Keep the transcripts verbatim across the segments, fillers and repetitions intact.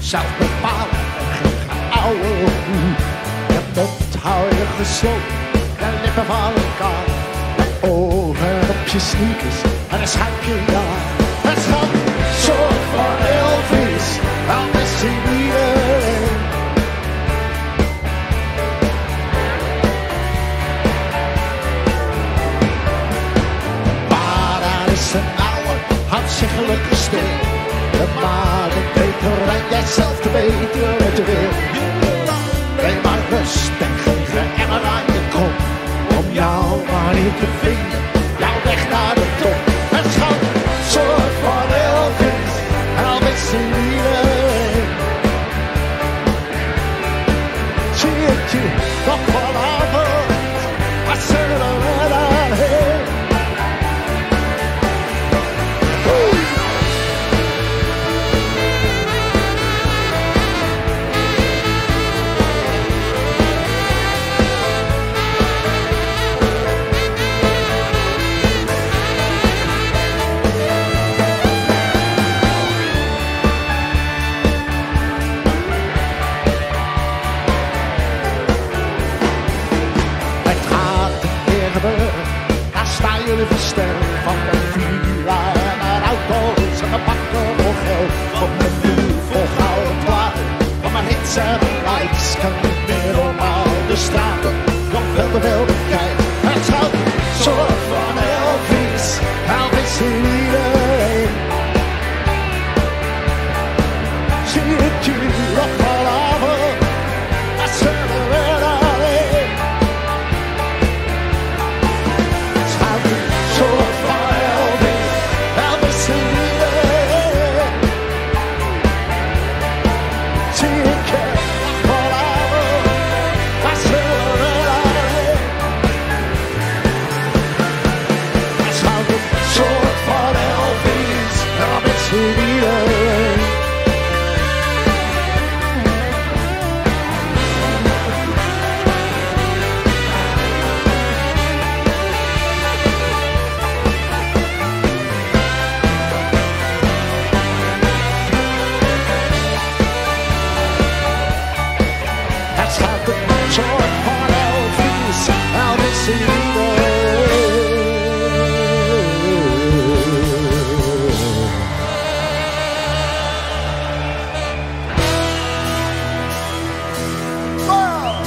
zelf bepalen en geen oude hoe. Je mond hou je gesloten, de lippen van elkaar. De ogen op je sneakers en dan schuif je ja. Het is een soort van Elvis, anders zien iedereen. Maar daar is een oude, hartstichtelijke stil. De maan is beter en jijzelf te beter wat je wil. Neem maar rust en geen geëmmer aan je kop. Om jou maar niet te vinden, jouw weg naar de top. Het is een soort van Elvis, en al wist je iedereen. Zie het je nog vanavond, wat zullen we dan heen? Daar staan jullie versteld van de villa en mijn auto's en mijn bakken vol geld. Op mijn muur vol gouden platen, van mijn hits en likes kan niet meer normaal. De straten nog veel te veel bekijkt. Het is een soort van Elvis, Elvis in iedereen. Zie het jullie nog vanavond, wat zullen we dan heen? Soort van Elvis, Elvis in iedereen. Zie ik je vanavond, waar zullen we dan heen? Het is een soort van Elvis, Elvis in iedereen. Soort van Elvis, Elvis in iedereen. Wow.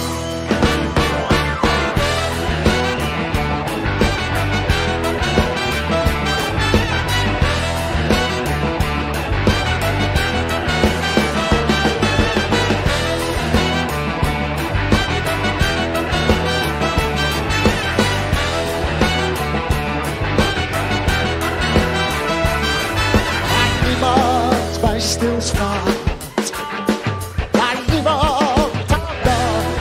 Bij stilstaat, waar niemand aan dacht.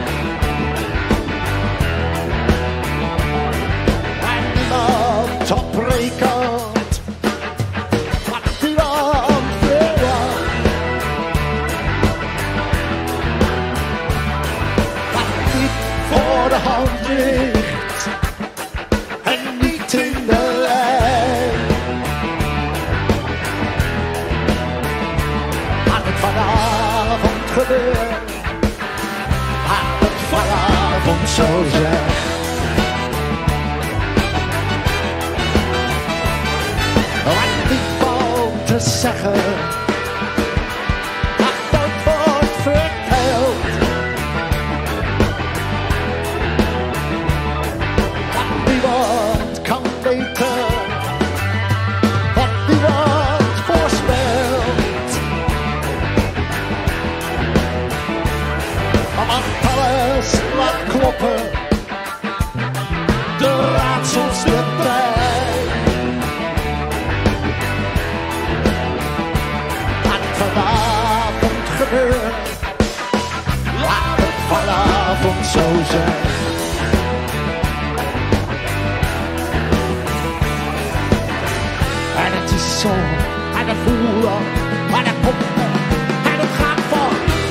Waar niemand op rekent, wat niemand verwacht. Wat niet voor de hand ligt en niet in de lijn. Vanavond gebeurt, laat het vanavond zo zijn. Wat niet valt te zeggen, wat dat wordt verteld. Wat niemand kan weten, wat niemand voorspelt. Want alles laat kloppen, de raadsels de trein. Laat het vanavond gebeuren, laat het vanavond zo zijn. En het is zo, en het voelen, en het komt en het gaat van.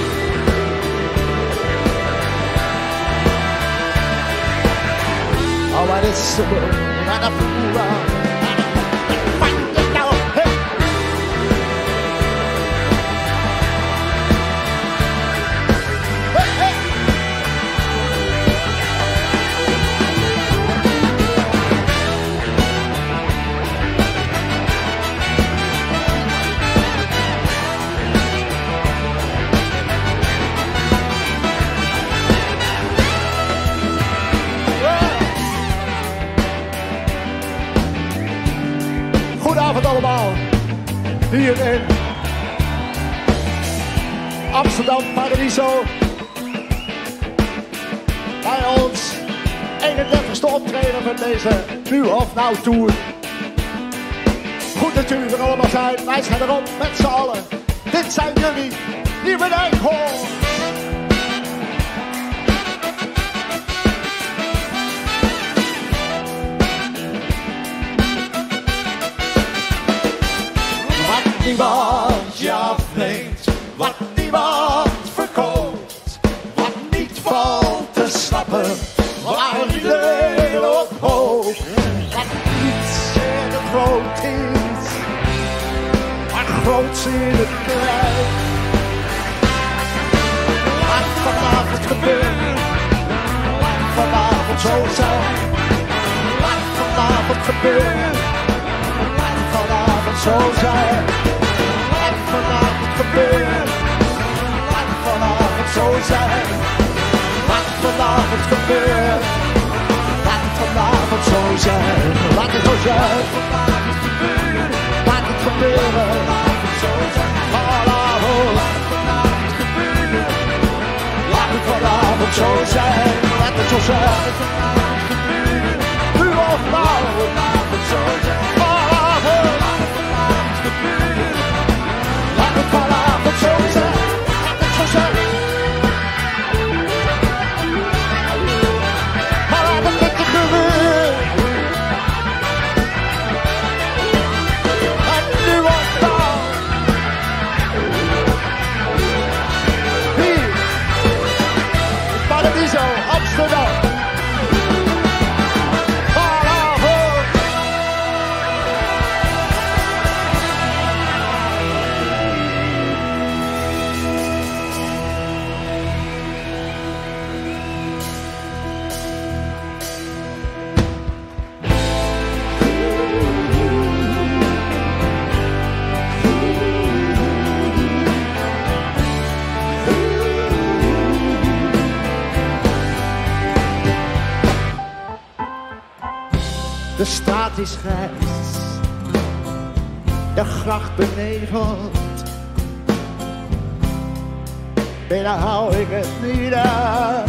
Oh, what is the world? And a fool, and a find it now. Hey. hier in Amsterdam Paradiso. Bij ons eenendertigste optreden van deze Nu of Nou Tour. Goed dat jullie er allemaal zijn. Wij zijn erop met z'n allen. Dit zijn jullie Nieuwe Eekhoorn. Wat niemand je afneemt, wat niemand verkoopt, wat niet valt te snappen, waar iedereen op hoopt. Wat niets in het groot is, maar groots in het klein. Laat vanavond gebeuren, laat vanavond zo zijn. Laat vanavond gebeuren, laat vanavond zo zijn. Laat vanavond gebeuren, laat vanavond zo zijn. Laat vanavond gebeuren, laat vanavond zo zijn. Laat het zo zijn, laat het gebeuren, laat het zo zijn. Vanavond, laat het vanavond zo zijn. Laat het zo zijn, Nu of Nou, laat het zo zijn. Vanavond, laat het vanavond zo zijn. Laat het zo zijn. Maar laat het met je gebeuren. En nu of nou. Hier. Paradiso, Amsterdam. Vanavond. De straat is grijs, de gracht beneveld. Binnen hou ik het niet uit.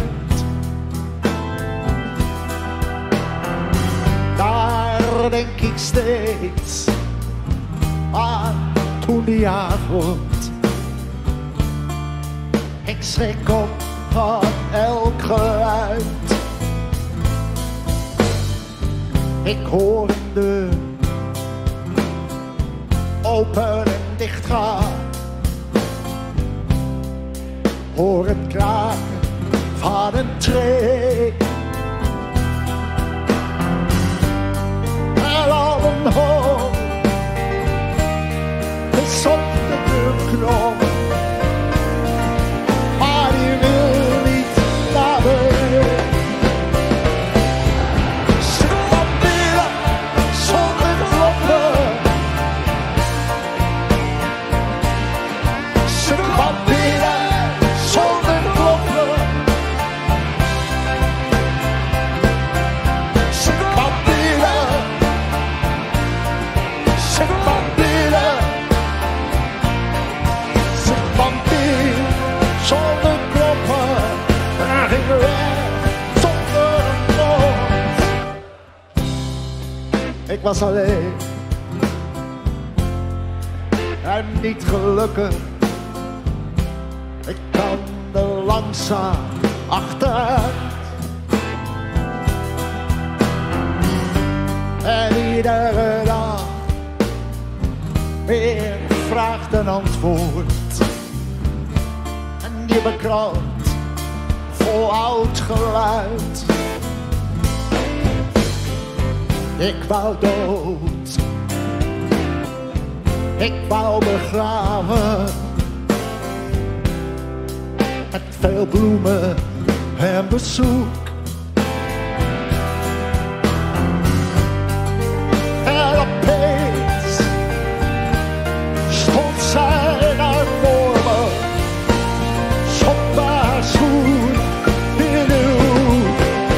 Daar denk ik steeds aan toen die avond. Ik schrik op van elk geluid. Ik hoor een deur open en dicht gaan. Hoor het kraken van een tree. En al een hoop is op de deurknop. Maar die wil niet naar beneden. Ik was alleen en niet gelukkig. Ik kan er langzaam achteruit. En iedere dag weer vraagt en antwoord. En je bekrant vol oud geluid. Ik wou dood, ik wou begraven, met veel bloemen en bezoek. En opeens stond zij daar voor me, zonder haar schoen in de hoek.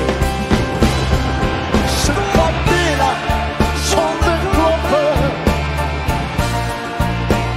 Ze kwam binnen zonder kloppen.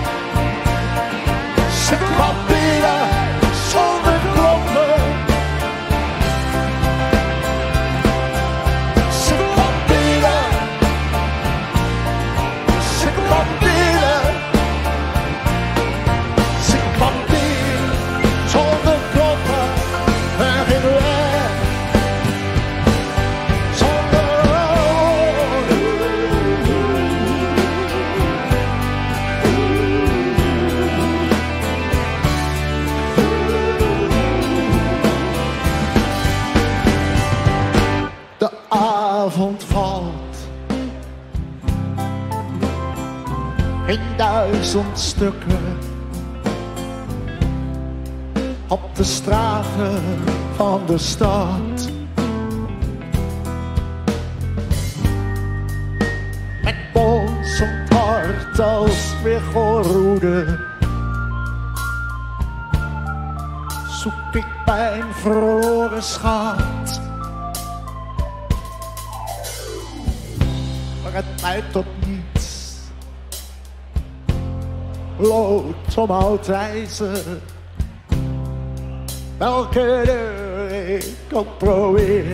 in duizend stukken op de straten van de stad. Met bonzend hart als weergeroede zoek ik mijn verloren schat. Maar het leidt tot niets, bloot om oud ijzer. Welke deur ik ook probeer,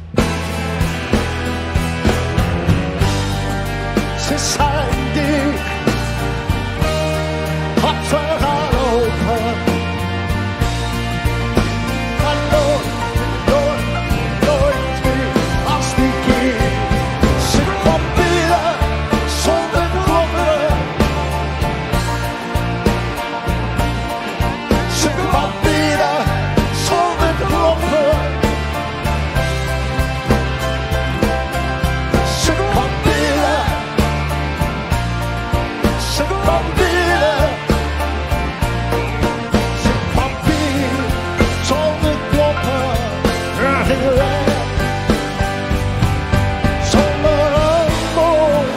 ze zijn dicht, op ze gaan open. Maar nooit, nooit, nooit meer als die keer. Ze kwam binnen zonder kloppen. Ze kwam binnen zonder kloppen. Ze kwam binnen. Ze kwam binnen. Ze kwam binnen zonder kloppen. En ging weg zonder een woord.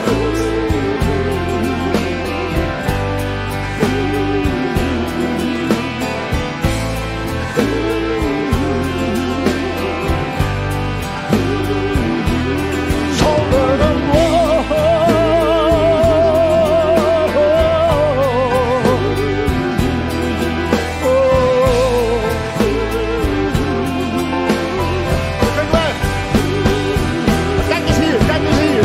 Zonder een woord. Kijk weg. Kijk eens hier, kijk eens hier.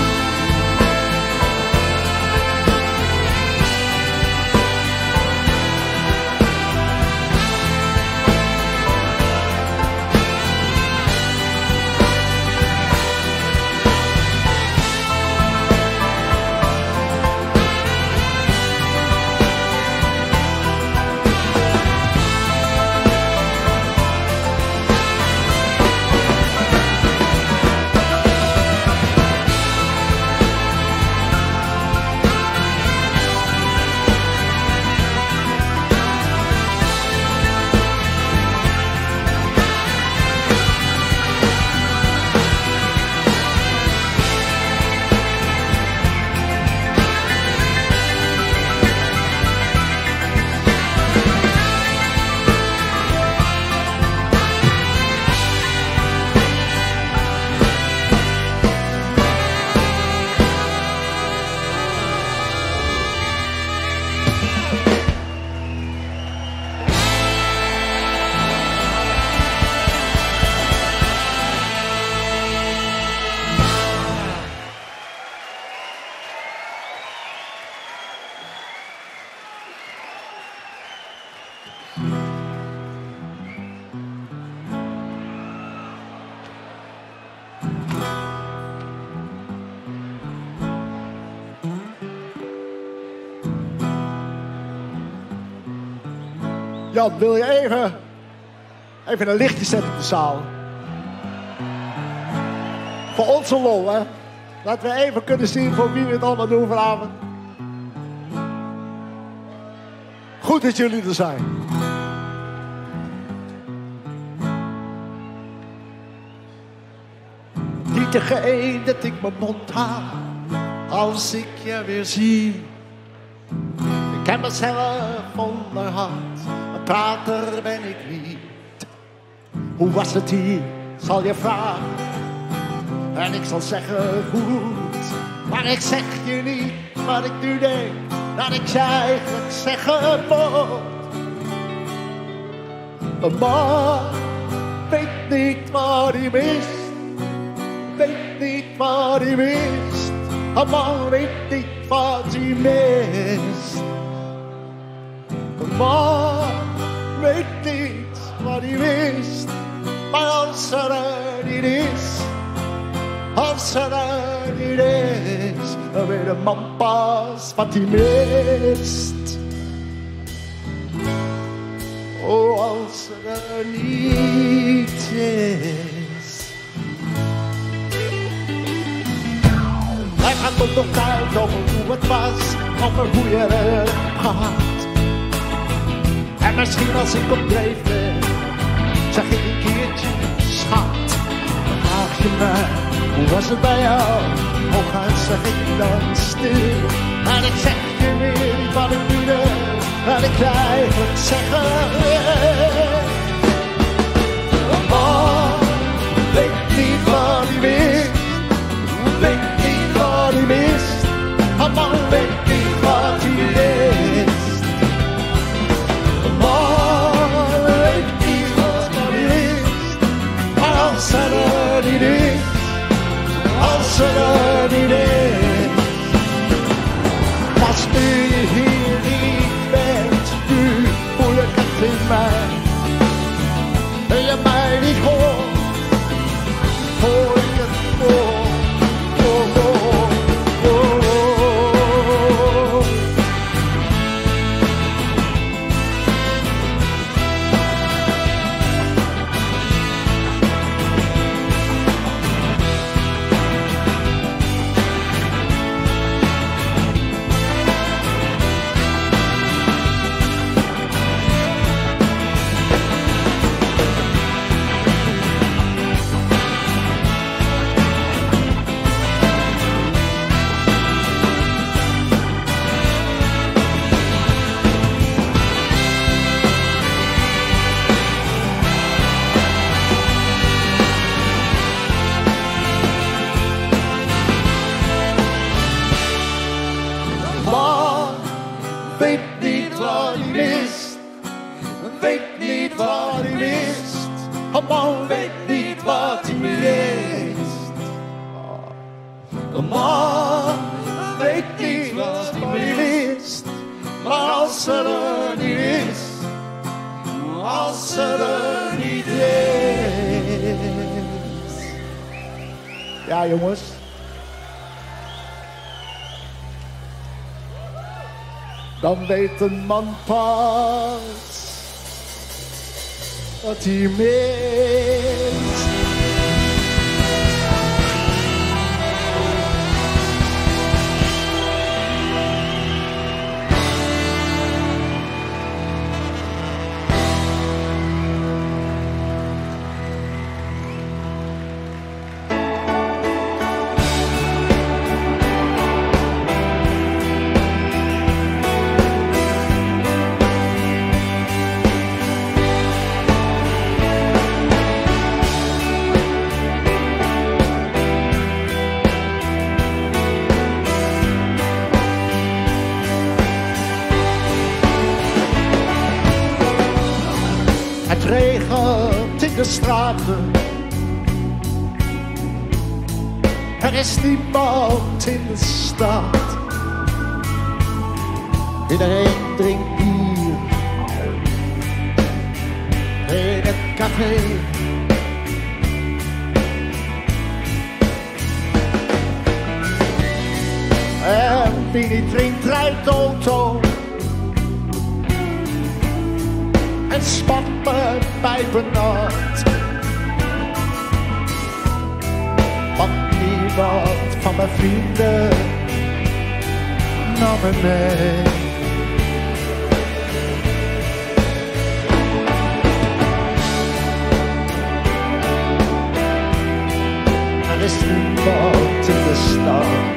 Jan, wil je even, even een lichtje zetten in de zaal? Voor onze lol, hè? Dat we even kunnen zien voor wie we het allemaal doen vanavond. Goed dat jullie er zijn. Niet degene dat ik mijn mond haal als ik je weer zie. Ik ken mezelf onderhand, een prater ben ik niet. Hoe was het hier, zal je vragen, en ik zal zeggen goed. Maar ik zeg je niet wat ik nu denk, dat ik je eigenlijk zeggen moet. Een man weet niet wat hij mist, weet niet wat hij mist. Een man weet niet wat hij mist. Een man weet niet wat hij wist. Maar als er er niet is, als er er niet is, dan weet een man pas wat hij mist. Oh, als er niet is. Hij gaat op nog uit over hoe het was op een goede gehad. En misschien als ik op dreef ben, zeg ik een keertje, schat, vraag je mij, hoe was het bij jou? Hooguit zeg ik dan stil, en ik zeg je weer wat ik nu doe, en ik blijf het zeggen. Oh, weet niet wat hij mist, weet niet wat hij mist, oh man, weet niet wat hij mist. Oh, weet niet wat hij mist, maar als hij er niet is, als hij er niet is. Als nu je hier niet bent, nu voel ik het in mij. En je mij niet hoort, hoor ik het voor. Oh, oh, oh, oh. Weet niet wat hij mist, weet niet wat hij mist, oh man, weet niet wat hij mist. Oh man, weet niet wat hij mist, maar als ze er niet is, als ze er niet is. Ja jongens. Dan weet een man pas wat hij mist. Het regent in de straten, er is niemand in de stad. Iedereen drinkt bier in het café. En wie niet drinkt rijdt auto en spat me pijpennat. Want niemand van mijn vrienden nam me mee. Er is niemand in de stad.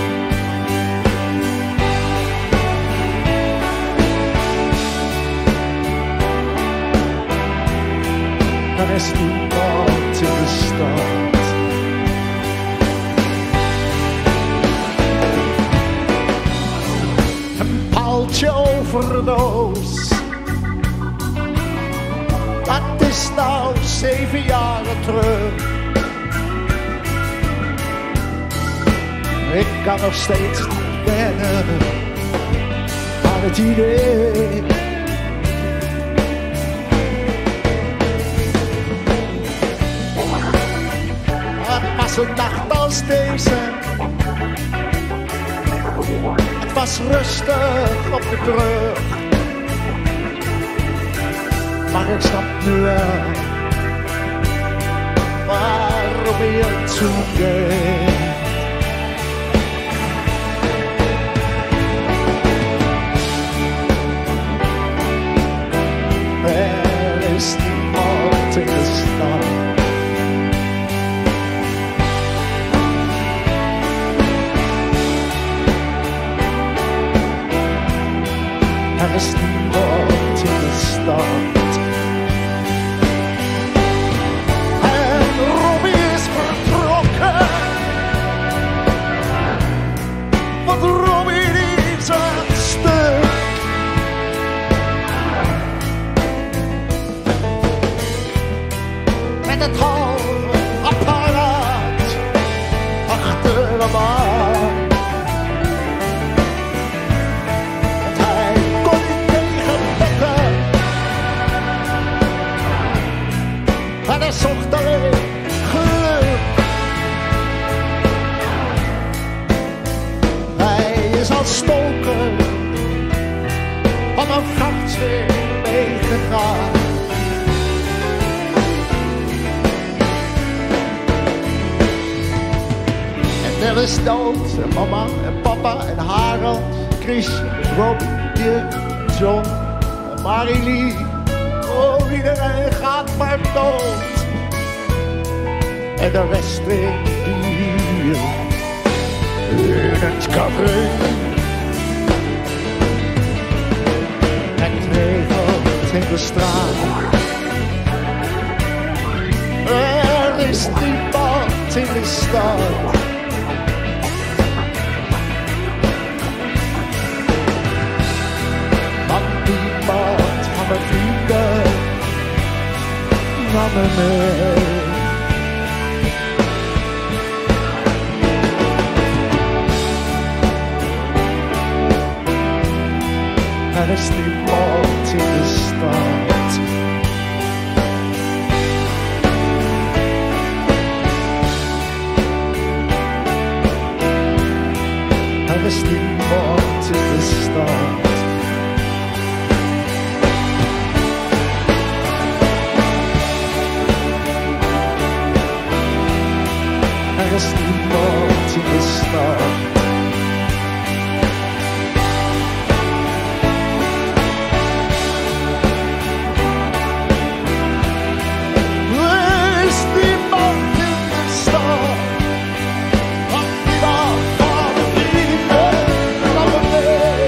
Er is niemand in de stad. Een paaltje overdoos, dat is nou zeven jaren terug. Ik kan nog steeds niet wennen aan het idee. Een nacht als deze, het was rustig op de brug, maar ik snap nu wel waarom je toen deed. met het apparaat achter hem aan. Want hij kon niet tegen wetten en hij zocht alleen geluk. Hij is als stoker op een vrachtschip meegegaan. Er is dood, en mama en papa en Harald, Chris, Rob, Dirk, John en Marilie. Oh, iedereen gaat maar dood. En de rest weer hier in het café. Het regent in de straat. Er is niemand in de stad. Niemand van mijn vrienden nam me mee. Er is niemand in de stad. Er is niemand in de stad. Er is niemand in de stad. Er is niemand in de stad. Want niemand van de vrienden nam me mee.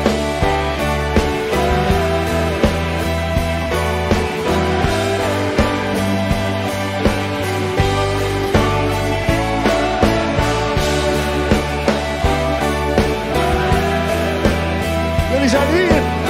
Jullie zijn hier.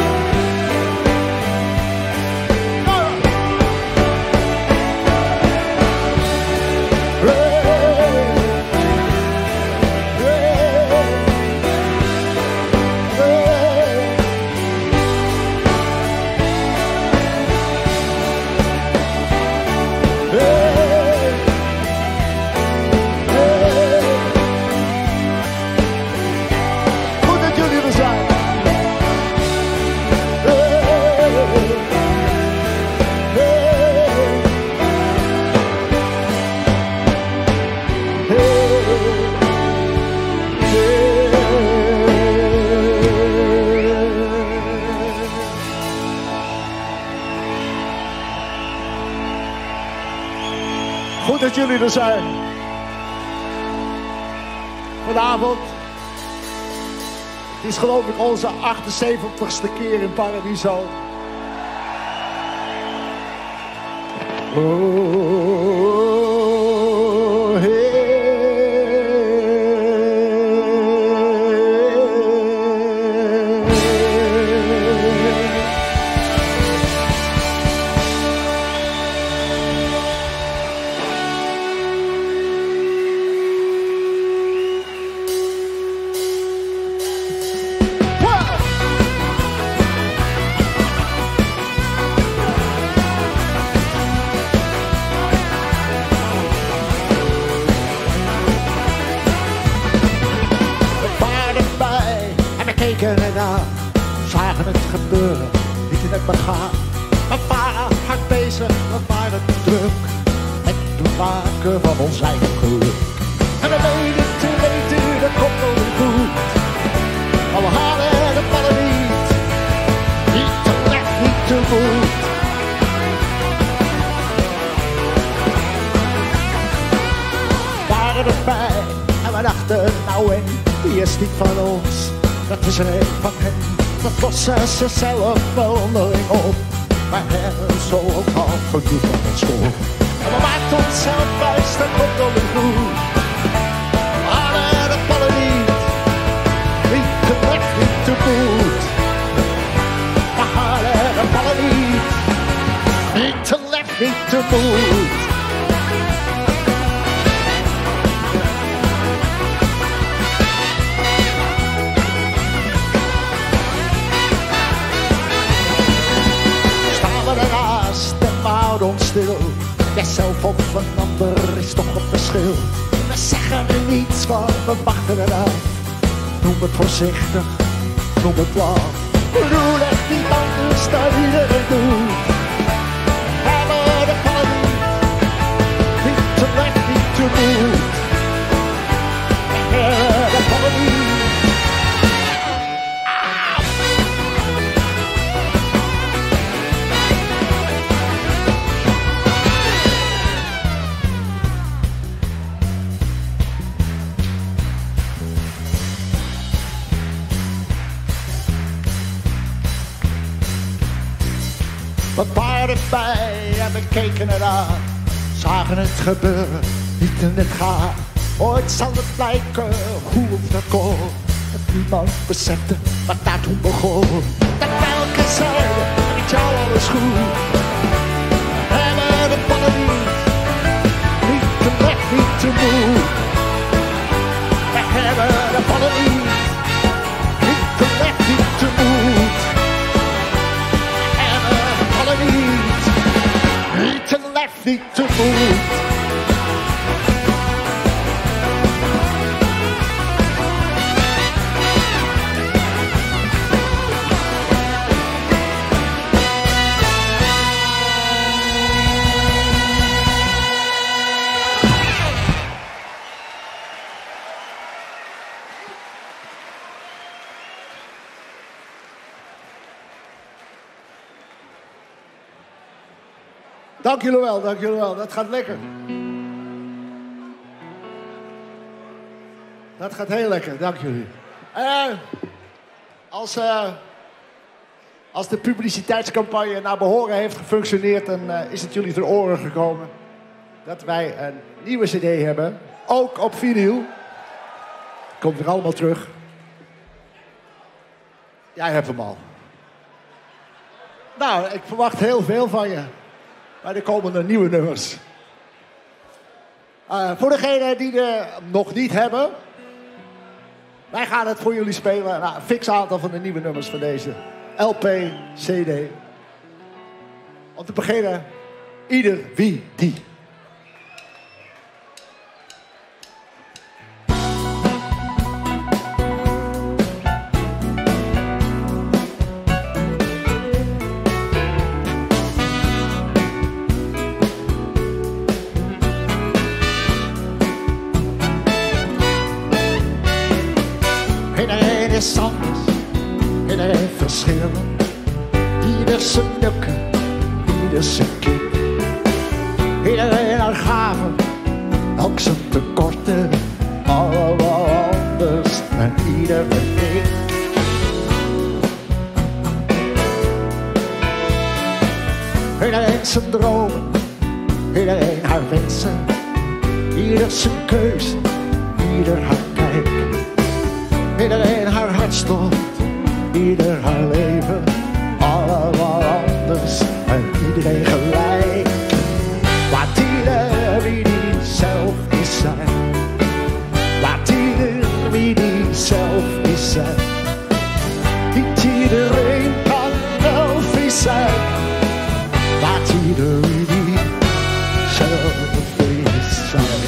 Goed dat jullie er zijn. Goed dat jullie er zijn. Vanavond. Het is geloof ik onze achtenzeventigste keer in Paradiso. Oh, hey. Erna, zagen het gebeuren, niet in het begaan. We waren hard bezig, we waren druk met het maken van ons eigen geluk. En we weten te weten, dat komt wel weer goed. Maar we halen de ballen niet, niet te recht, niet te goed. We waren erbij en we dachten, nou en, die is niet van ons. Dat is er een van hen, dat lossen ze zelf wel onderling op. Maar hebben zo ook al genoeg van ons school. En we maakten onszelf wijs, dat komt al weer goed. We hadden de ballen niet, niet te recht, niet te goed. We hadden de ballen niet, niet te recht, niet te goed. houden ons stil. Jijzelf of een ander is toch een verschil. We zeggen er niets van, we wachten eraan. Noem het voorzichtig, noem het lang. Bedoel echt niet anders dan iedereen doet. Hebben de vallen niet te weg, niet te moed. Hebben de vallen niet. We waren erbij en we keken eraan, zagen het gebeuren, lieten het gaan. Ooit zal het lijken hoe dat kon, dat niemand besefte wat daar toen begon. Dat welke zeiden, met jou alles goed. Hebben de ballen niet, niet te weg, niet te moe. We hebben de ballen niet, niet te weg, niet te moe. Niet te left, niet te moed. Dank jullie wel, dank jullie wel. Dat gaat lekker. Dat gaat heel lekker, dank jullie. Uh, als, uh, als de publiciteitscampagne naar behoren heeft gefunctioneerd, dan uh, is het jullie ter oren gekomen dat wij een nieuwe cd hebben. Ook op vinyl. Komt weer allemaal terug. Jij hebt hem al. Nou, ik verwacht heel veel van je. Maar er komen er nieuwe nummers. Uh, voor degenen die er nog niet hebben. Wij gaan het voor jullie spelen. Nou, een fix aantal van de nieuwe nummers van deze L P, C D. Om te beginnen, ieder wie die. Iedereen is anders, iedereen verschillend. Ieder zijn nukken, ieder zijn kick. Iedereen haar gaven, ook zijn tekorten. Allemaal anders en ieder een ik. Iedereen zijn dromen, iedereen haar wensen. Ieder zijn keuze, ieder haar kijk. Iedereen haar hartstocht, ieder haar leven. Allemaal anders en iedereen gelijk. Laat ieder wie die zelf is zijn. Laat ieder wie die zelf is zijn. Niet iedereen kan wel vies zijn. Laat ieder wie die zelf is zijn.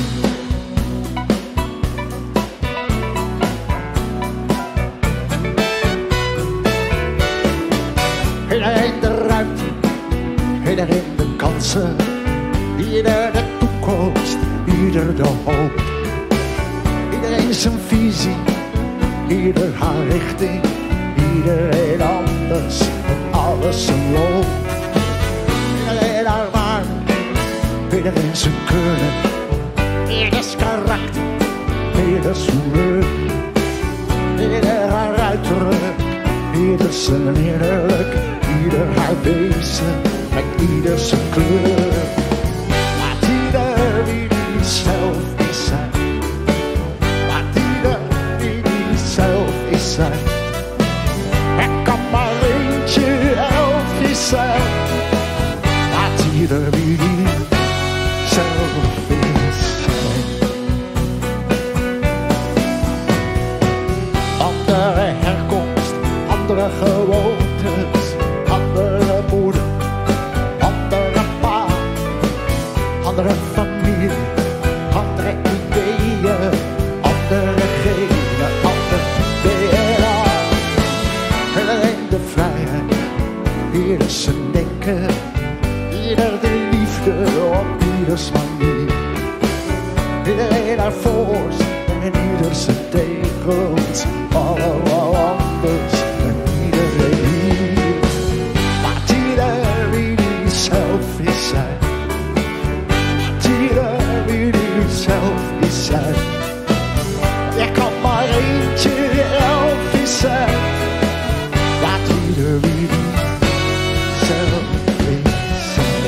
Iedereen de ruimte, iedereen de kansen. Ieder de toekomst, ieder de hoop. Iedereen zijn visie, ieder haar richting. Iedereen anders, en alles zijn loop. Iedereen haar waarde, iedereen zijn kunnen. Ieders karakter, ieders humeur. Ieder haar uiterlijk, ieder zijn innerlijk. Ieder haar wezen en ieder zijn kleur. Laat ieder wie die zelf is zijn. Laat ieder wie die zelf is zijn. Er kan maar eentje elfjes zijn. Laat ieder wie die zelf is zijn. Andere herkomst, andere gewoontes. Andere moeder, andere pa, andere familie, andere ideeën, andere genen, ander D N A. En alleen de vrijheid, hier is zijn denken, ieder de liefde op ieders manier. Iedereen naar voor en ieder zijn tegels, allemaal anders en iedereen hier. Laat iedereen die zelf is zijn, laat iedereen die zelf is zijn. Je kan maar eentje elf is zijn, laat iedereen zelf is zijn.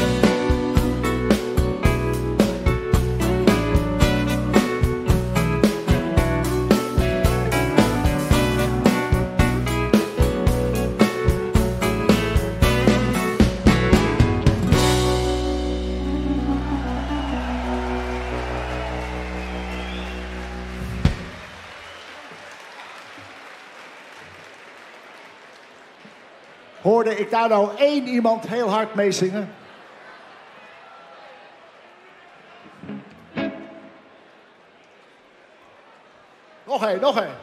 Hoorde ik daar nou één iemand heel hard meezingen? Nog één, nog één.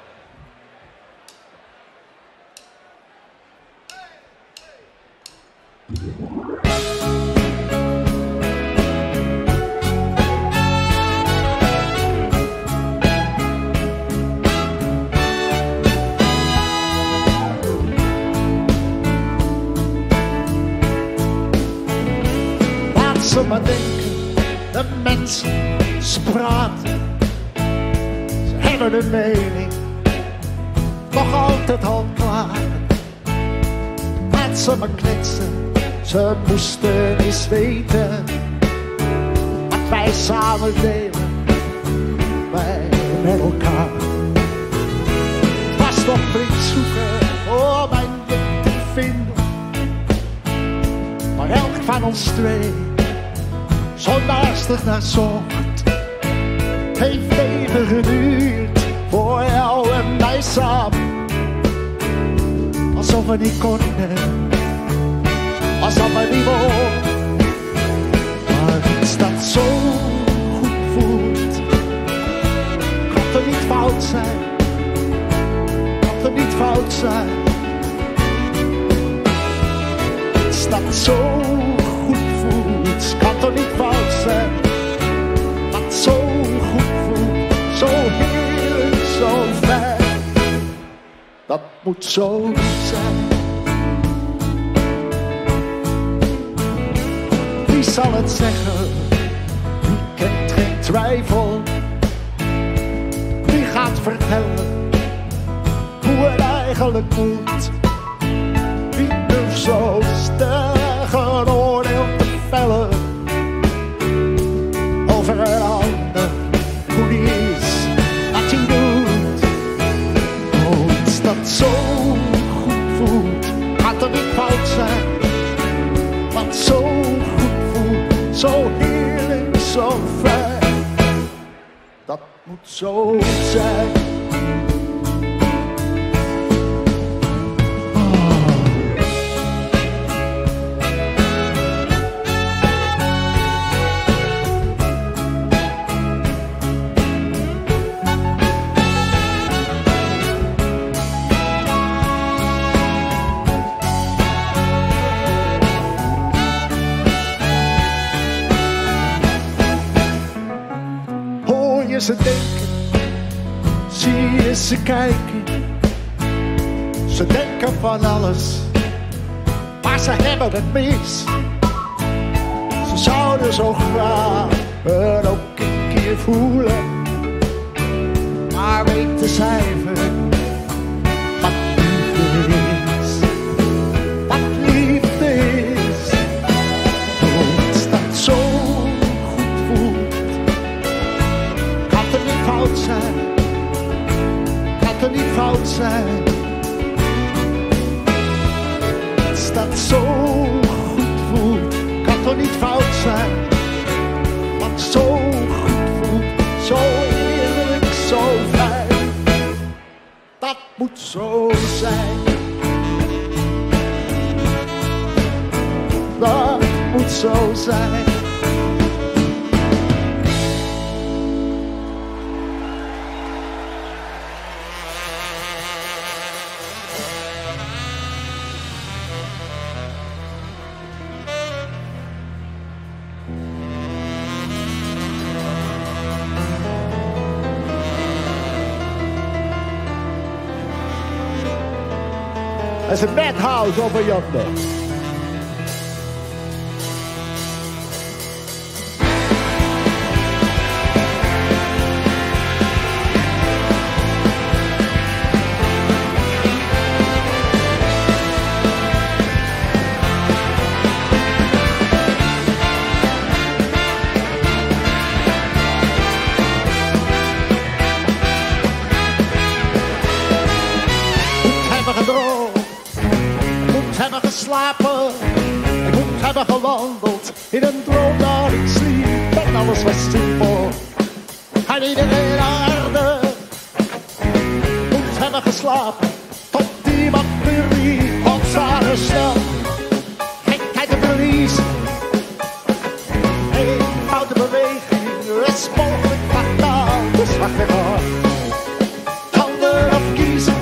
Ze maar denken, de mensen, ze praten, ze hebben een mening, nog altijd al klaar. Laat ze maar kletsen, ze moesten eens weten, wat wij samen delen, wij met elkaar. Het was nog flink zoeken, om mijn ding te vinden, maar elk van ons twee zo naastig naar zocht, heeft even geduurd voor jou en mij samen. Alsof we niet konden, alsof we niet mochten. Maar iets dat zo goed voelt, kan er niet fout zijn, kan er niet fout zijn. Iets dat zo goed voelt, kan toch niet fout zijn. Wat zo goed voelt, zo heerlijk, zo fijn. Dat moet zo zijn. Wie zal het zeggen? Wie kent geen twijfel? Wie gaat vertellen hoe het eigenlijk moet? Wie durft zo sterk oordeel te vellen over een ander, hoe die is, wat hij doet? Oh, iets dat zo goed voelt, gaat er niet fout zijn. Wat zo goed voelt, zo heerlijk, zo fijn. Dat moet zo zijn. Ze denken, zie je ze kijken. Ze denken van alles, maar ze hebben het mis. Ze zouden zo graag het ook een keer voelen, maar weten cijfer wat liefde is. Wat liefde is, iets dat zo fout zijn, kan er niet fout zijn. Iets dat zo goed voelt, kan toch niet fout zijn. Wat zo goed voelt, zo heerlijk, zo fijn. Dat moet zo zijn. Dat moet zo zijn. is een madhouse over yonder. Slapen. Ik moet hebben gewandeld in een droom dat ik sliep en alles was simpel. En iedereen aarde moet hebben geslapen tot iemand me riep. Want zware snel, gekheid te verliezen. Een foute beweging is mogelijk fataal. Dus wacht even af. Handen of kiezen.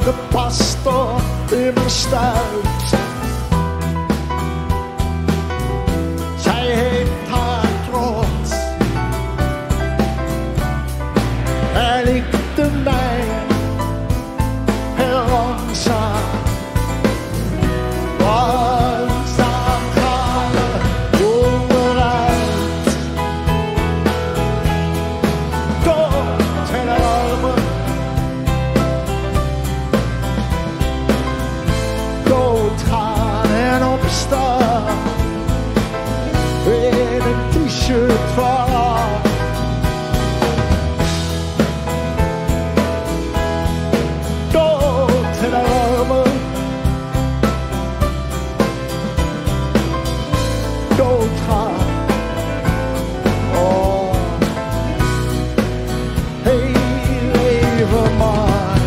de pastor in mijn stuit. Zij heeft haar trots en ik de mijne. Heel langzaam, langzaam gaan we onderuit. Dood en armen, doodgaan en opstaan. In een t-shirt van haar. Dood en armen, doodgaan. Oh, hey, leven maar.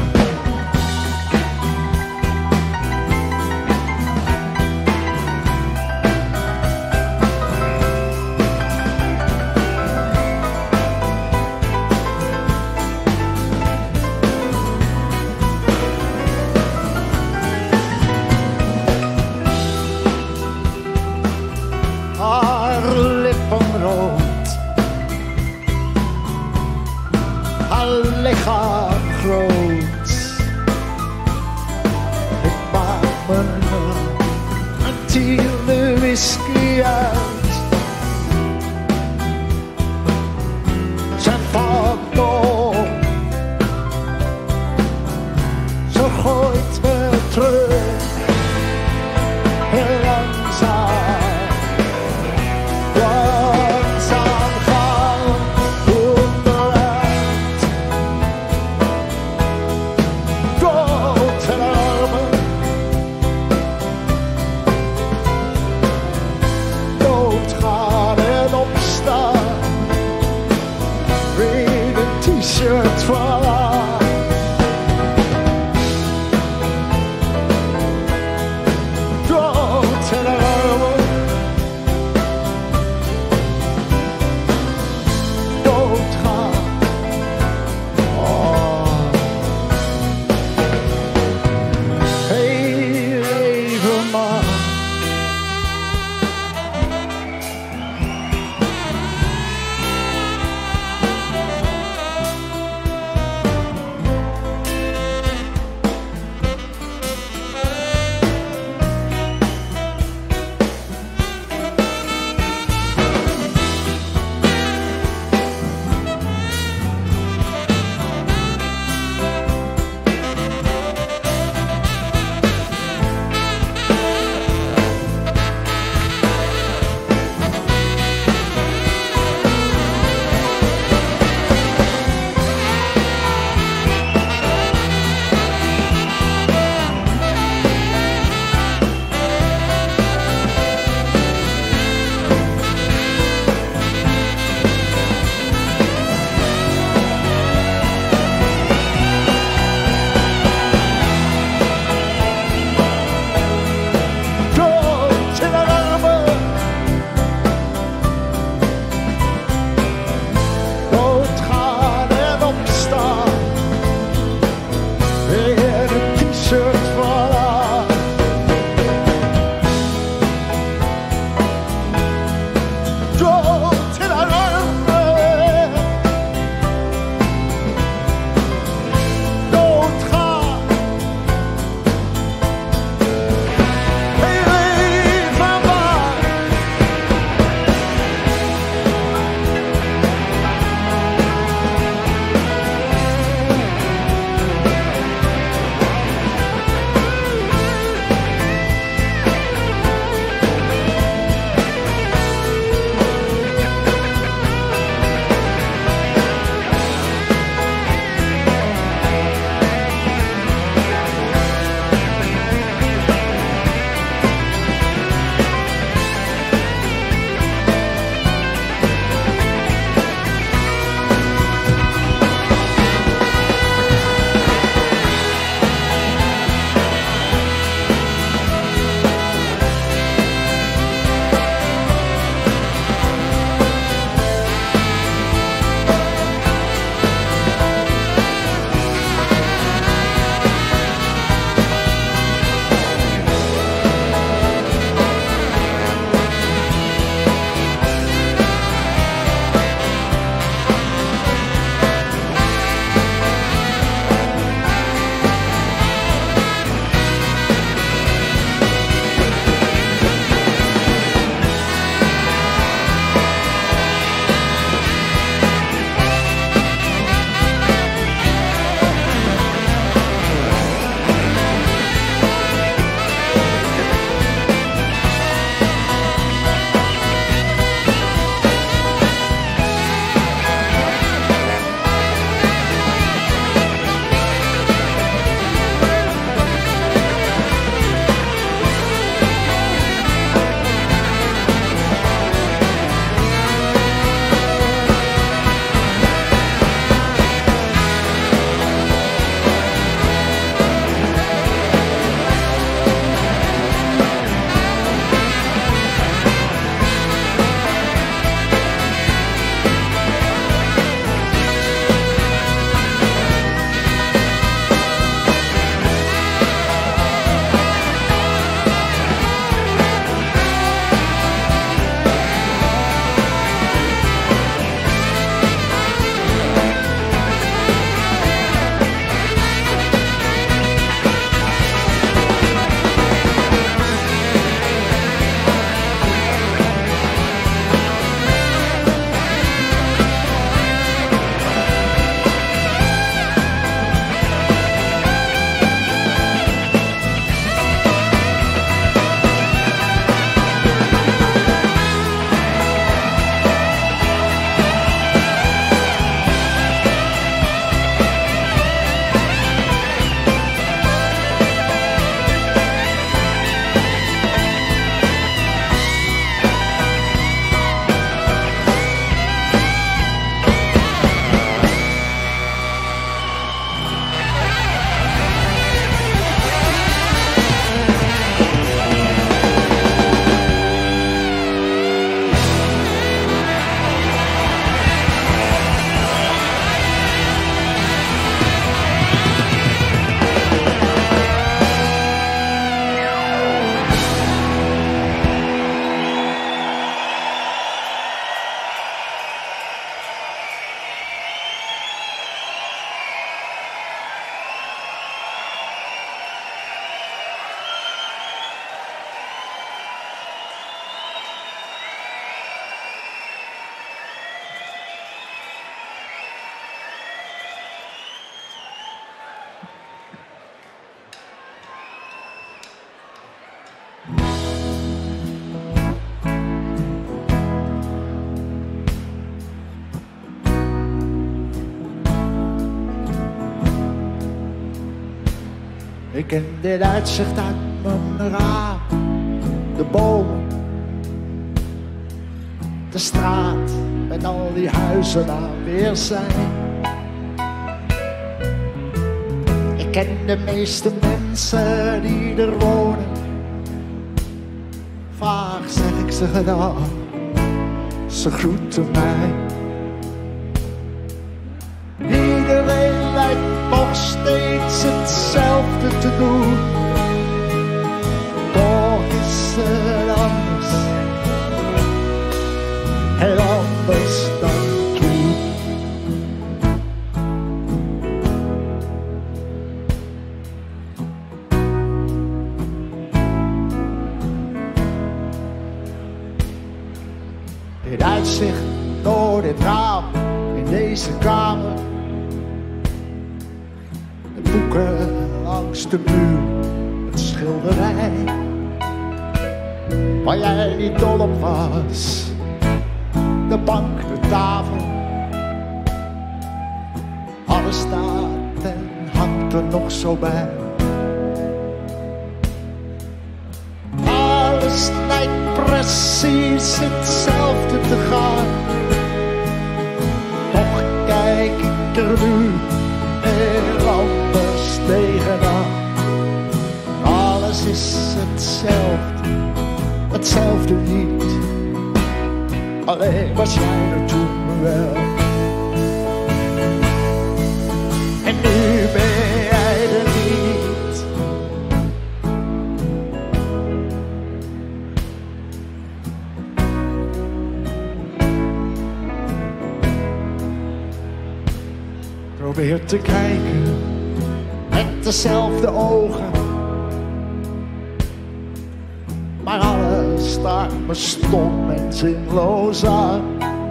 Haar lippen rood, haar lichaam groot. Ik maak me een tiende whisky uit. Ze valt op, ze gooit me terug. Heel langzaam. Langzaam gaan onderuit. Dood en armen, doodgaan en opstaan. In een t-shirt van haar. Ik ken dit uitzicht uit mijn raam. De bomen, de straat met al die huizen aan weerszijn. Ik ken de meeste mensen die er wonen. Vaak zeg ik ze gedaan, ze groeten mij. Iedereen lijkt nog steeds hetzelfde te doen. Toch is het anders, heel anders dan toen. Dit uitzicht door dit raam in deze kamer. De boeken langs de muur, het schilderij waar jij niet dol op was. De bank, de tafel, alles staat en hangt er nog zo bij. Alles lijkt precies hetzelfde te gaan. Toch kijk ik er nu heel anders tegenaan. Alles is hetzelfde, hetzelfde niet. Alleen was jij er toen wel. En nu ben jij er niet. Probeer te kijken met dezelfde ogen, maar alles staat me stom en zinloos aan.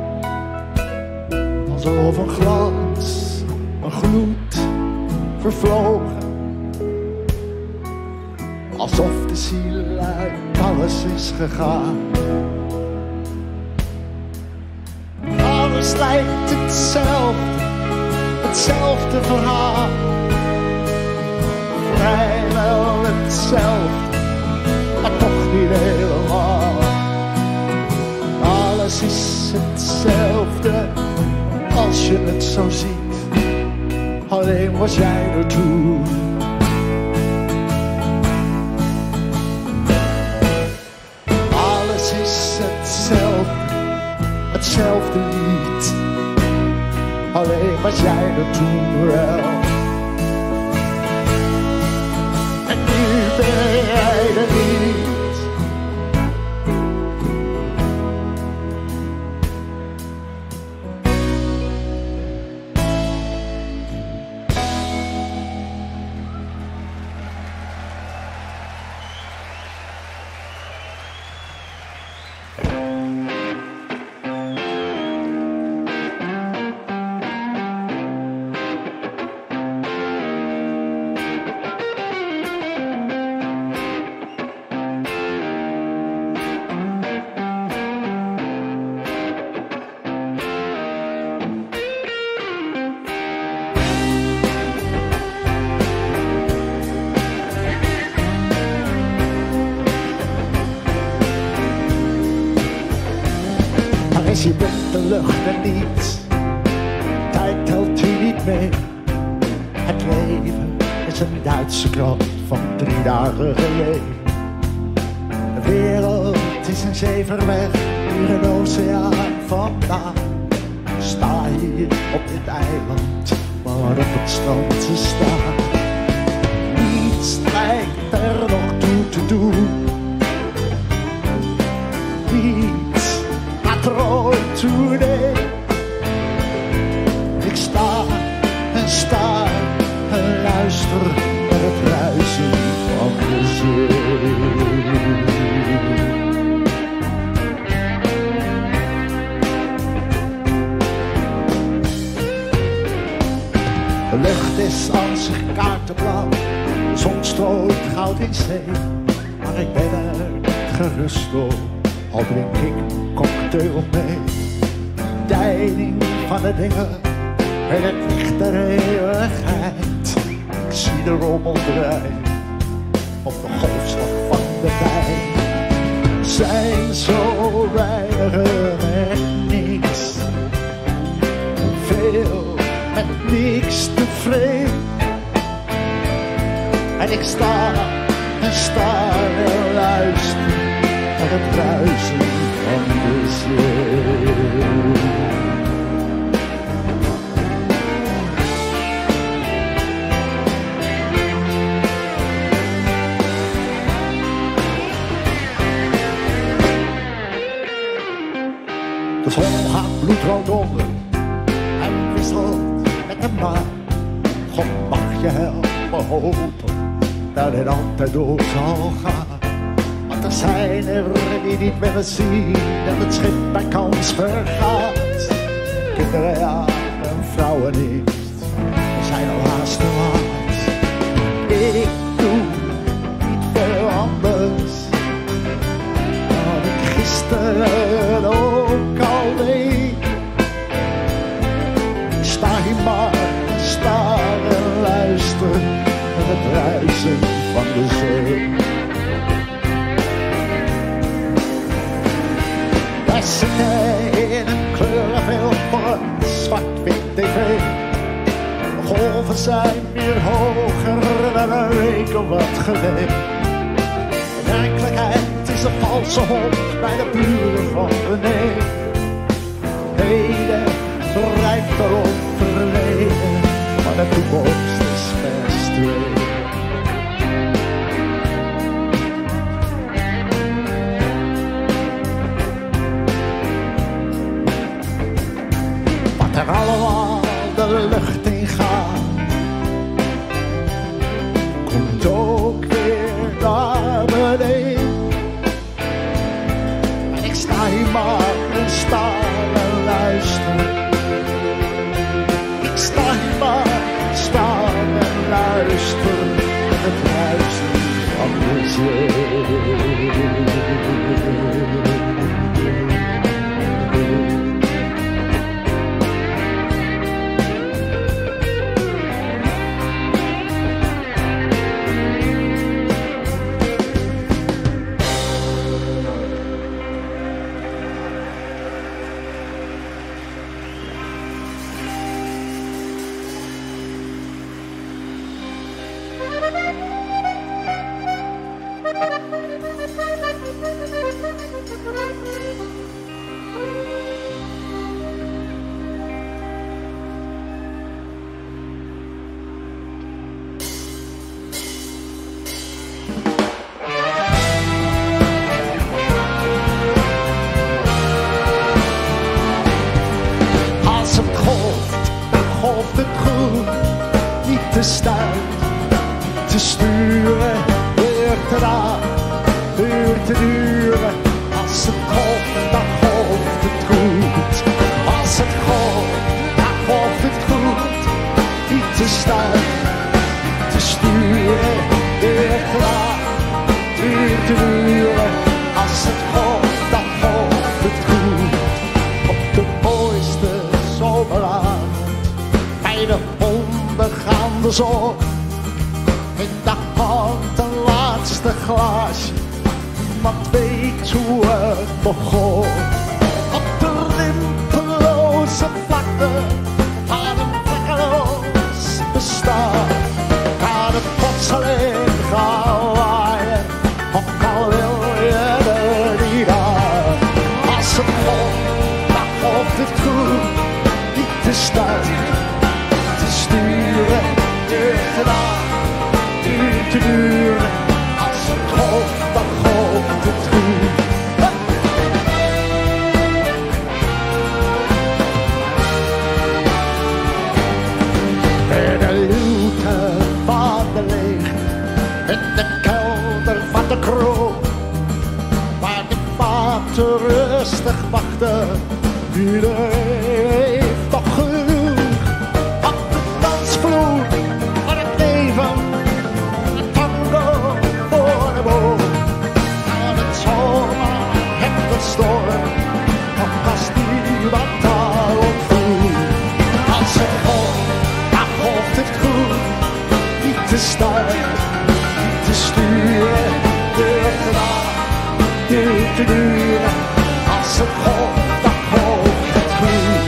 Alsof een glans, een gloed vervlogen. Alsof de ziel uit alles is gegaan. Alles lijkt hetzelfde, hetzelfde verhaal. Vrijwel hetzelfde, maar toch niet helemaal. Alles is hetzelfde als je het zo ziet. Alleen was jij er toen. Alles is hetzelfde, hetzelfde lied. Alleen was jij er toen wel. En nu ben jij er niet. Is je bent de lucht en niets, tijd telt u niet mee. Het leven is een Duitse krant van drie dagen geleden. De wereld is een zeverweg, hier een oceaan vandaan. Sta hier op dit eiland, maar op het strand te staan. Niets lijkt er nog toe te doen. Niets ooit today. Ik sta en sta en luister naar het ruisen van de zee. De lucht is als een kaartenblauw, de zon strooit goud in zee. Maar ik ben er niet gerust op, al drink ik een cocktail mee. Deining van de dingen en het licht der eeuwigheid. Ik zie de rommel draaien op de golfslag van de wijn. Zijn zo weinig met niks, veel met niks tevreden. En ik sta en sta en luister naar het ruisen van de zee. De zon gaat bloedrood onder en wisselt met de maan. God mag je helpen hopen dat het altijd door zal gaan. Want er zijn er die niet willen zien dat het schip bij kans vergaat. Kinderen ja en vrouwen niet, we zijn al haast te laat. Ik doe niet veel anders dan ik gisteren ook al deed. Ik sta hier maar, sta en luister naar het ruisen van de zee. Wij zitten in een kleurenveld van zwart-wit tv. De golven zijn weer hoger dan een week of wat geleden. In werkelijkheid is een valse hond bij de buren van beneden. Heden drijft erop verleden, maar de toekomst is best weer. Wat er allemaal de lucht in gaat, komt ook weer naar beneden. En ik sta hier maar en sta en luister. Ik sta hier maar, sta en luister naar het ruisen van de zee. Golft het goed, niet te stuit, te sturen, weer te raar, weer te duren. Als het golft, dan golft het goed. Als het golft, dan golft het goed, niet te stuit, te sturen, weer te raar, weer te duren. Als het golft, dan golft het goed. Op de mooiste zomeraan, bij de ondergaande zon, in de hand een laatste glaasje. Niemand weet hoe het begon. Op de rimpeloze vlakte van een vlekkeloos bestaan, gaat het plotseling gaan waaien, ook al wil je er niet aan. Als het golft, dan golft het goed, niet te stuiten, sturen, duur gedaan, duur te duren. Als het golft, dan golft het goed. In de luwte van de leeg, in de kelder van de kroeg, waar de vaten rustig wachten, iedereen heeft nog genoeg. Vloed van het leven, een tango voor de boom. Aan het zomaar heb de storm, nog als niemand al ontvoert. Als het golft, dan golft het goed, niet te stuiten, niet te sturen. te duren. Als het golft, dan golft het goed.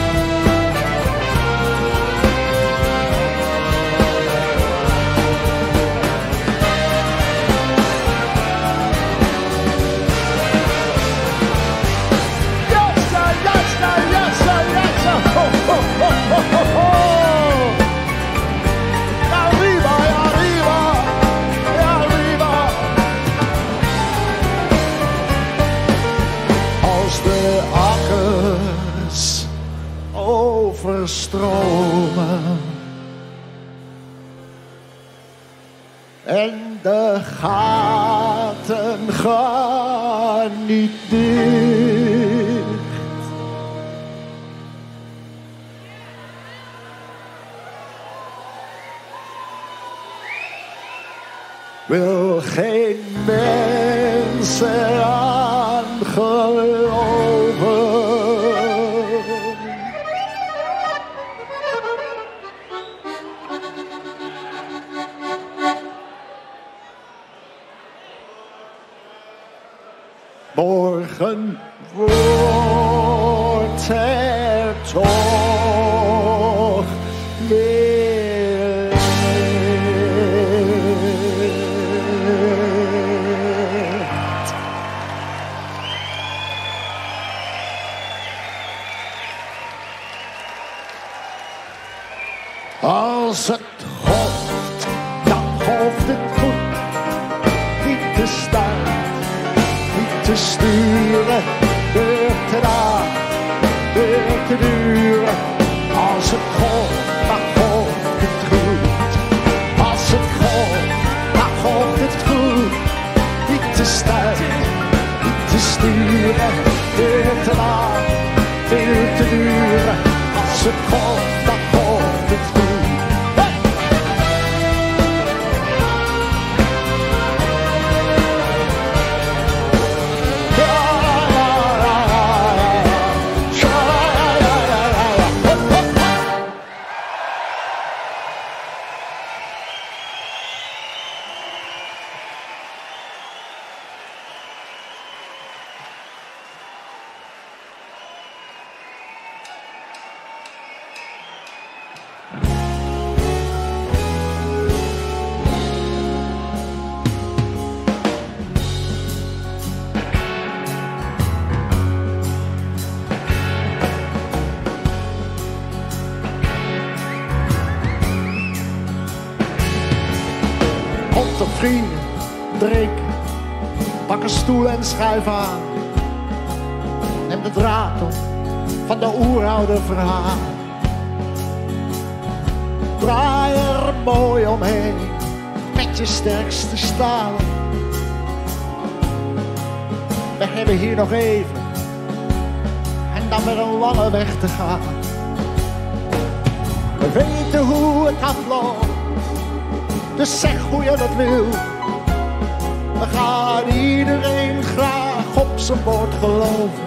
Yes, sir, yes, sir, yes, sir, yes, sir. Ho, ho, ho, ho, ho, ho. Arriba, arriba, arriba. Als de akkers overstromen en de gaten gaan niet dicht, wil geen mens eraan geloven. Morgen wordt er toch weer licht. Als het golft, dan golft het goed. Niet te staan, niet te sturen, weer te daar, weer te duren. Als het golft, dan golft het goed. Als het golft, dan golft het goed. Niet te staan, niet te sturen, weer te daar, weer te duren. Als het golft, dan golft het goed. Komt een vriend, drink, pak een stoel en schuif aan. Neem de draad op van de oeroude verhaal. Draai er mooi omheen met je sterkste stalen. We hebben hier nog even en dan weer een lange weg te gaan. We weten hoe het afloopt, dus zeg hoe je dat wil. We gaan iedereen graag op zijn woord geloven.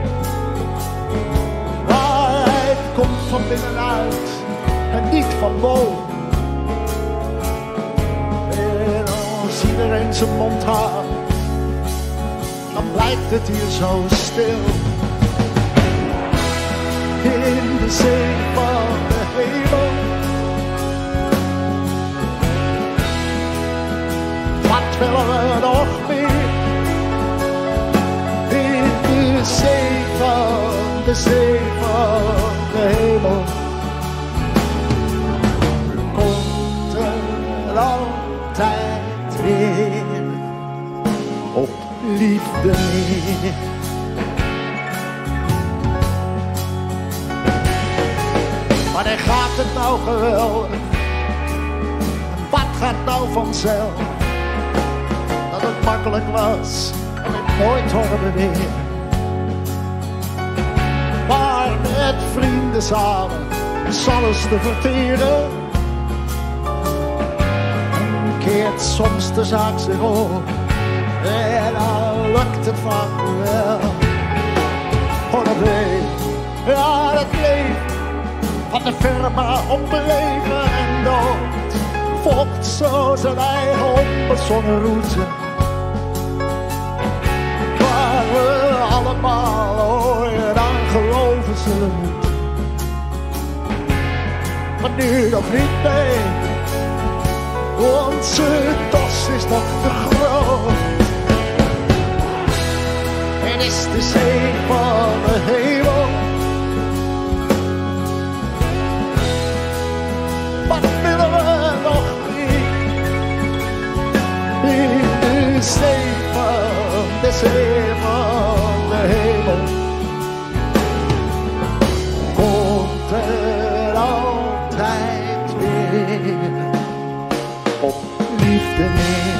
Waarheid komt van binnenuit en niet van boven. En als iedereen zijn mond houdt, dan blijft het hier zo stil. In de zee van de hemel, wat willen we nog meer? In de zee van de zee van de hemel komt er altijd weer op liefde neer. Wanneer gaat het nou geweldig? En wat gaat nou vanzelf? Dat het makkelijk was en het nooit hoorde weer. Maar met vrienden samen is alles te verteren. En keert soms de zaak zich om en dan lukt het vaak wel. Oh, dat leeft, ja dat leeft. Van de firma op leven en dood volgt zo zijn eigen onbezonnen route. Waar we allemaal hoor, dan geloven ze het. Maar nu nog niet mee, onze dos is nog te groot. En is de zee van de hemel. Wat willen we nog niet? In de zee van de zee van de hemel. Komt er altijd weer op liefde neer.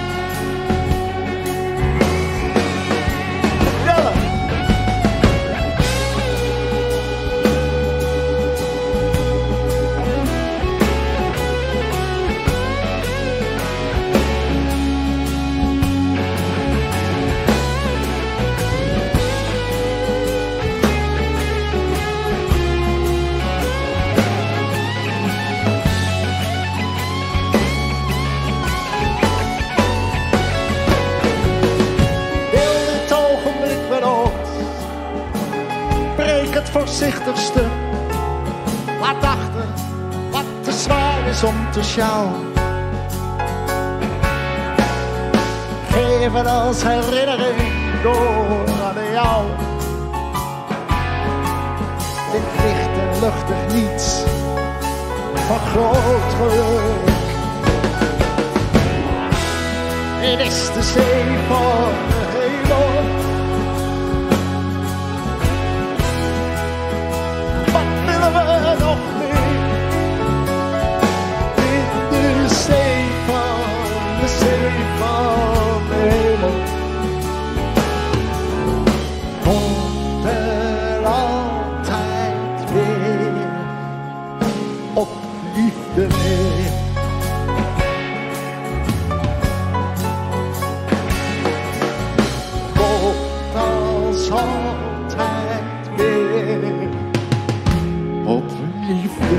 Voorzichtigste, laat achter wat te zwaar is om te sjouwen. Geef het als herinnering door aan jou. Dit licht en luchtig niets van groot geluk. Dit is de zee van de hemel. We nog meer in de zee van de zee van de hemel. Komt er altijd weer op liefde neer. Komt als altijd weer op liefde.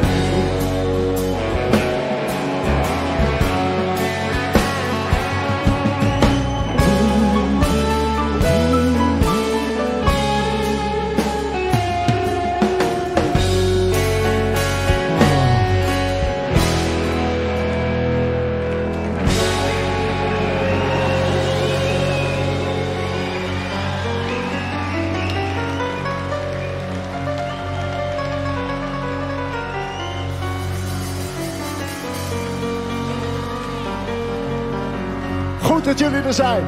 Goed dat jullie er zijn.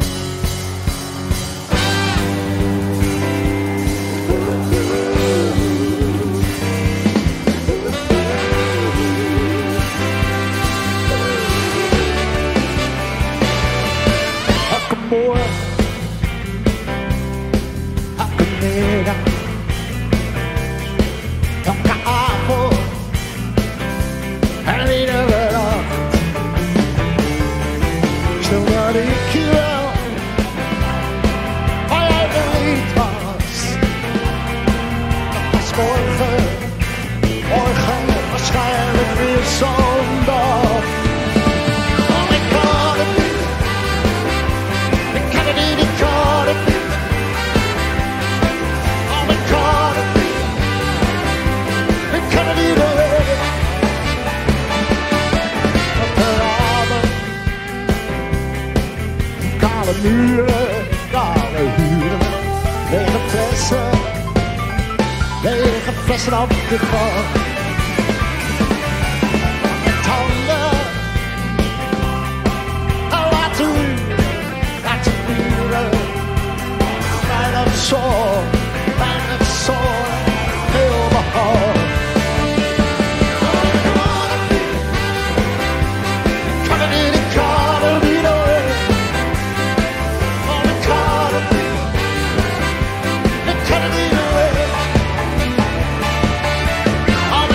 Elke morgen, elke middag, elke avond en iedere dag. Stel dat ik je wel van jij benieuwd was. Dat was morgen, morgen waarschijnlijk weer zondag. Oh, ik kan het niet, ik kan het niet, ik kan het niet. Oh, ik kan het niet, ik kan het niet alleen. Kale muren, kale huren, lege flessen, lege flessen op de grond. Met handen, laat u, laat u muren, bijna zon, bijna zon, heel behoud. I'm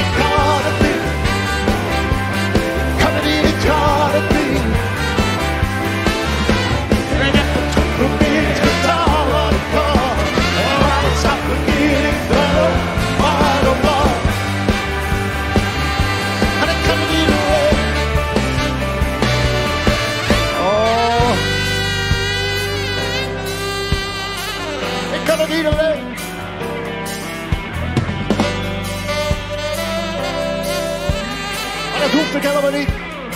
helemaal niet.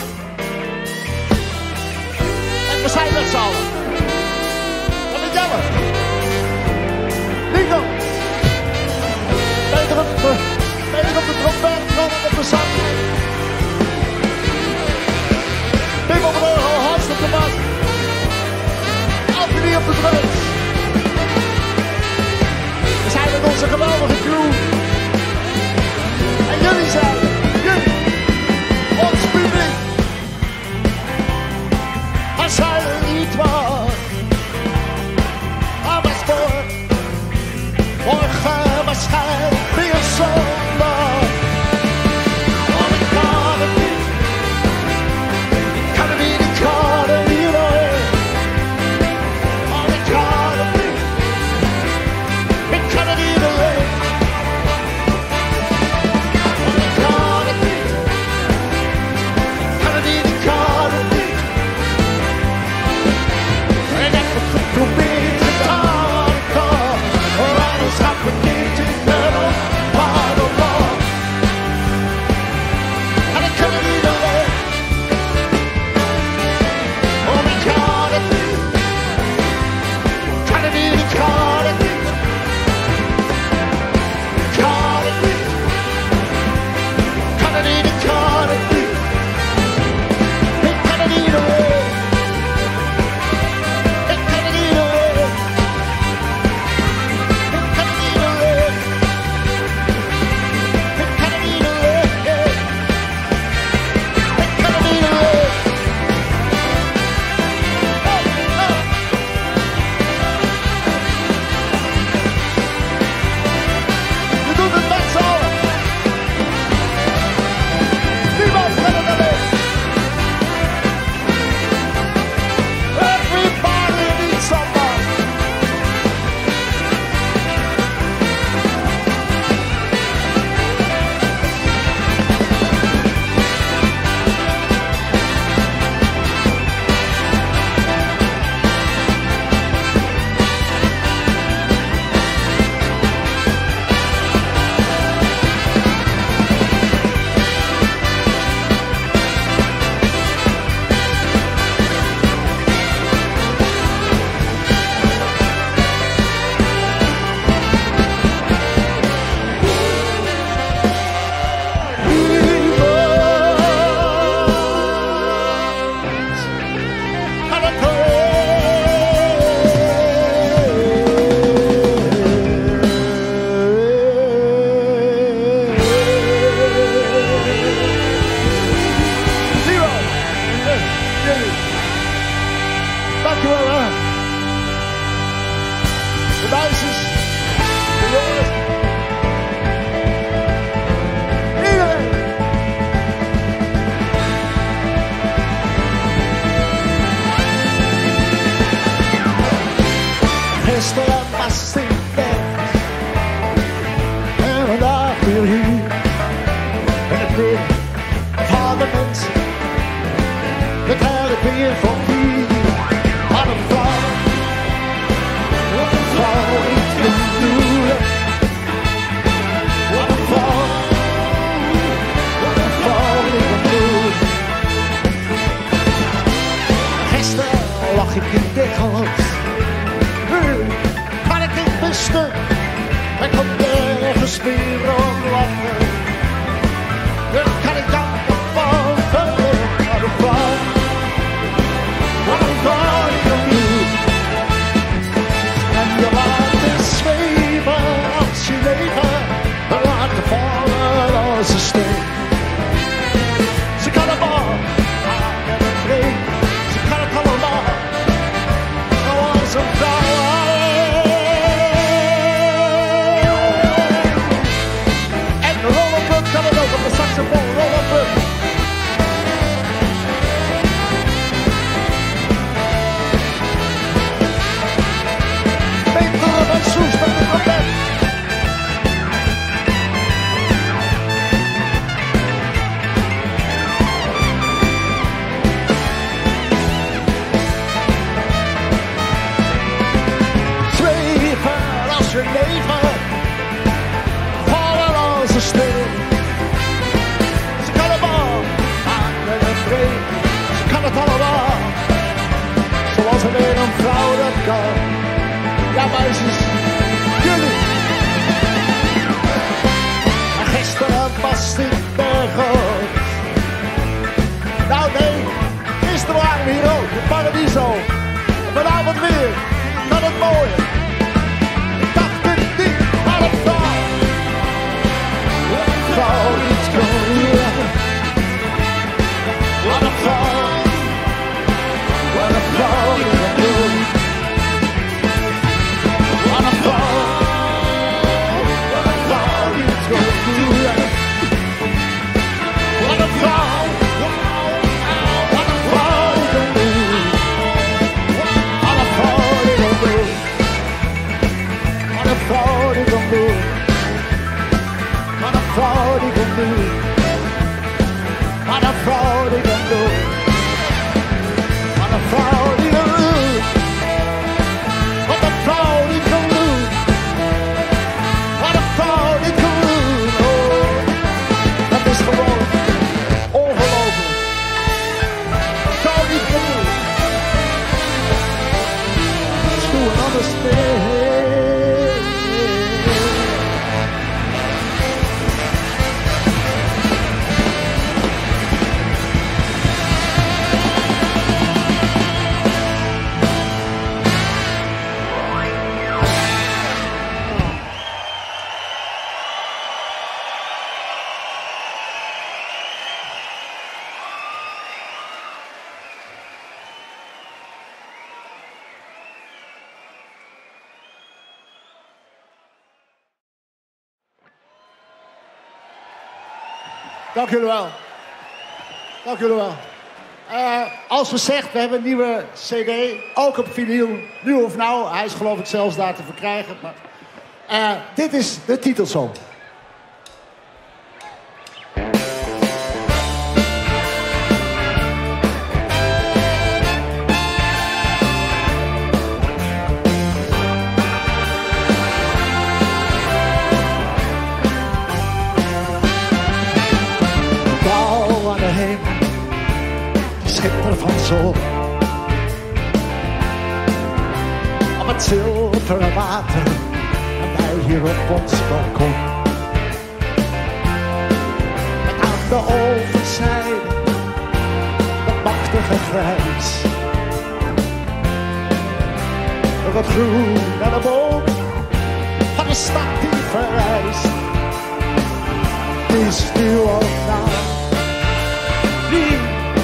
En we zijn met z'n allen. Wat is Jelle? Nico. Peter op de, Peter op de trompet, Ronald op de zang. Pim op de orgel, Hans op de bas. Anthony op de drums. We zijn met onze geweldige crew. En jullie zijn, jullie, ons publiek. Als hij er niet was, aan mijn spoor. Morgen waarschijnlijk weer zondag. Oh, ik kan het niet. Ik kan het niet, ik kan het niet. Oh, ik kan het niet. Ik kan het niet alleen. Oh, ik kan het niet. Ik kan het niet, ik kan het niet. En ik heb het geprobeerd gedaan wat ik kan. Oh, anders had ik niet in de lucht, maar dan nog. En ik kan het niet alleen. Oh, ik kan het niet. Ik kan het niet, ik kan het niet. Ik kan het niet. Ik kan het niet, ik kan het niet. Ik kan het niet alleen. Ik kan het niet alleen. Ik kan het niet alleen. Ik kan het niet alleen. Ik kan het niet alleen. Oh, oh. We doen het met z'n allen. Niemand kan het alleen. Everybody needs somebody. Dankjewel, hè. De meisjes, de jongens. Iedereen. Gisteren was ik weg. En vandaag weer hier. En het weer van de mensen. We krijgen weer van hier. Wat een vrouw, wat een vrouw ik wil doen. Wat een vrouw, wat een vrouw ik wil doen. Gisteren lag ik in dit hand. Nu kan ik niet meer stuk. Ik kom nergens meer om lachen. Nu kan ik danken van geluk. Wat een vrouw. What I'm gonna do. En je laat het zweven als je leven. En laat het vallen als een steen. Ze kan het maar, en het vreemd. Ze kan het allemaal, zoals een vrouw alleen. kan. Ja, meisjes, jullie. Maar gisteren was ik berghoog. Nou nee, gisteren waren we hier ook, in Paradiso. En vanavond weer, kan het mooie. Ik dacht het niet, maar het vrouw. Wat een vrouw, iets mooie. Wat een vrouw. Wat een vrouw, die dat doet. Wat een vrouw. Wat een vrouw, die het goed doet. Wat een vrouw. Wat een vrouw, die dat doet. Wat een vrouw, die dat doet. Wat een vrouw, die dat doet. Wat een vrouw, die dat doet. Wat een vrouw, die dat doet. Wat een vrouw die kan doen. Wat een vrouw die kan doen. Wat een vrouw die kan doen. Oh, dat is gewoon ongelooflijk. Een vrouw die kan doen. Stoer en anders mee. Dank jullie wel. Dank jullie wel. Uh, als gezegd, we hebben een nieuwe cd, ook op vinyl, nu of nou. Hij is geloof ik zelfs daar te verkrijgen. Maar, uh, dit is de titelsong. Schipper van zon op het zilveren water en wij hier op ons balkon. Met aan de overzijde de machtige grijs. Door het groen en de boom van de stad die verrijst. Het is nu of nou niet.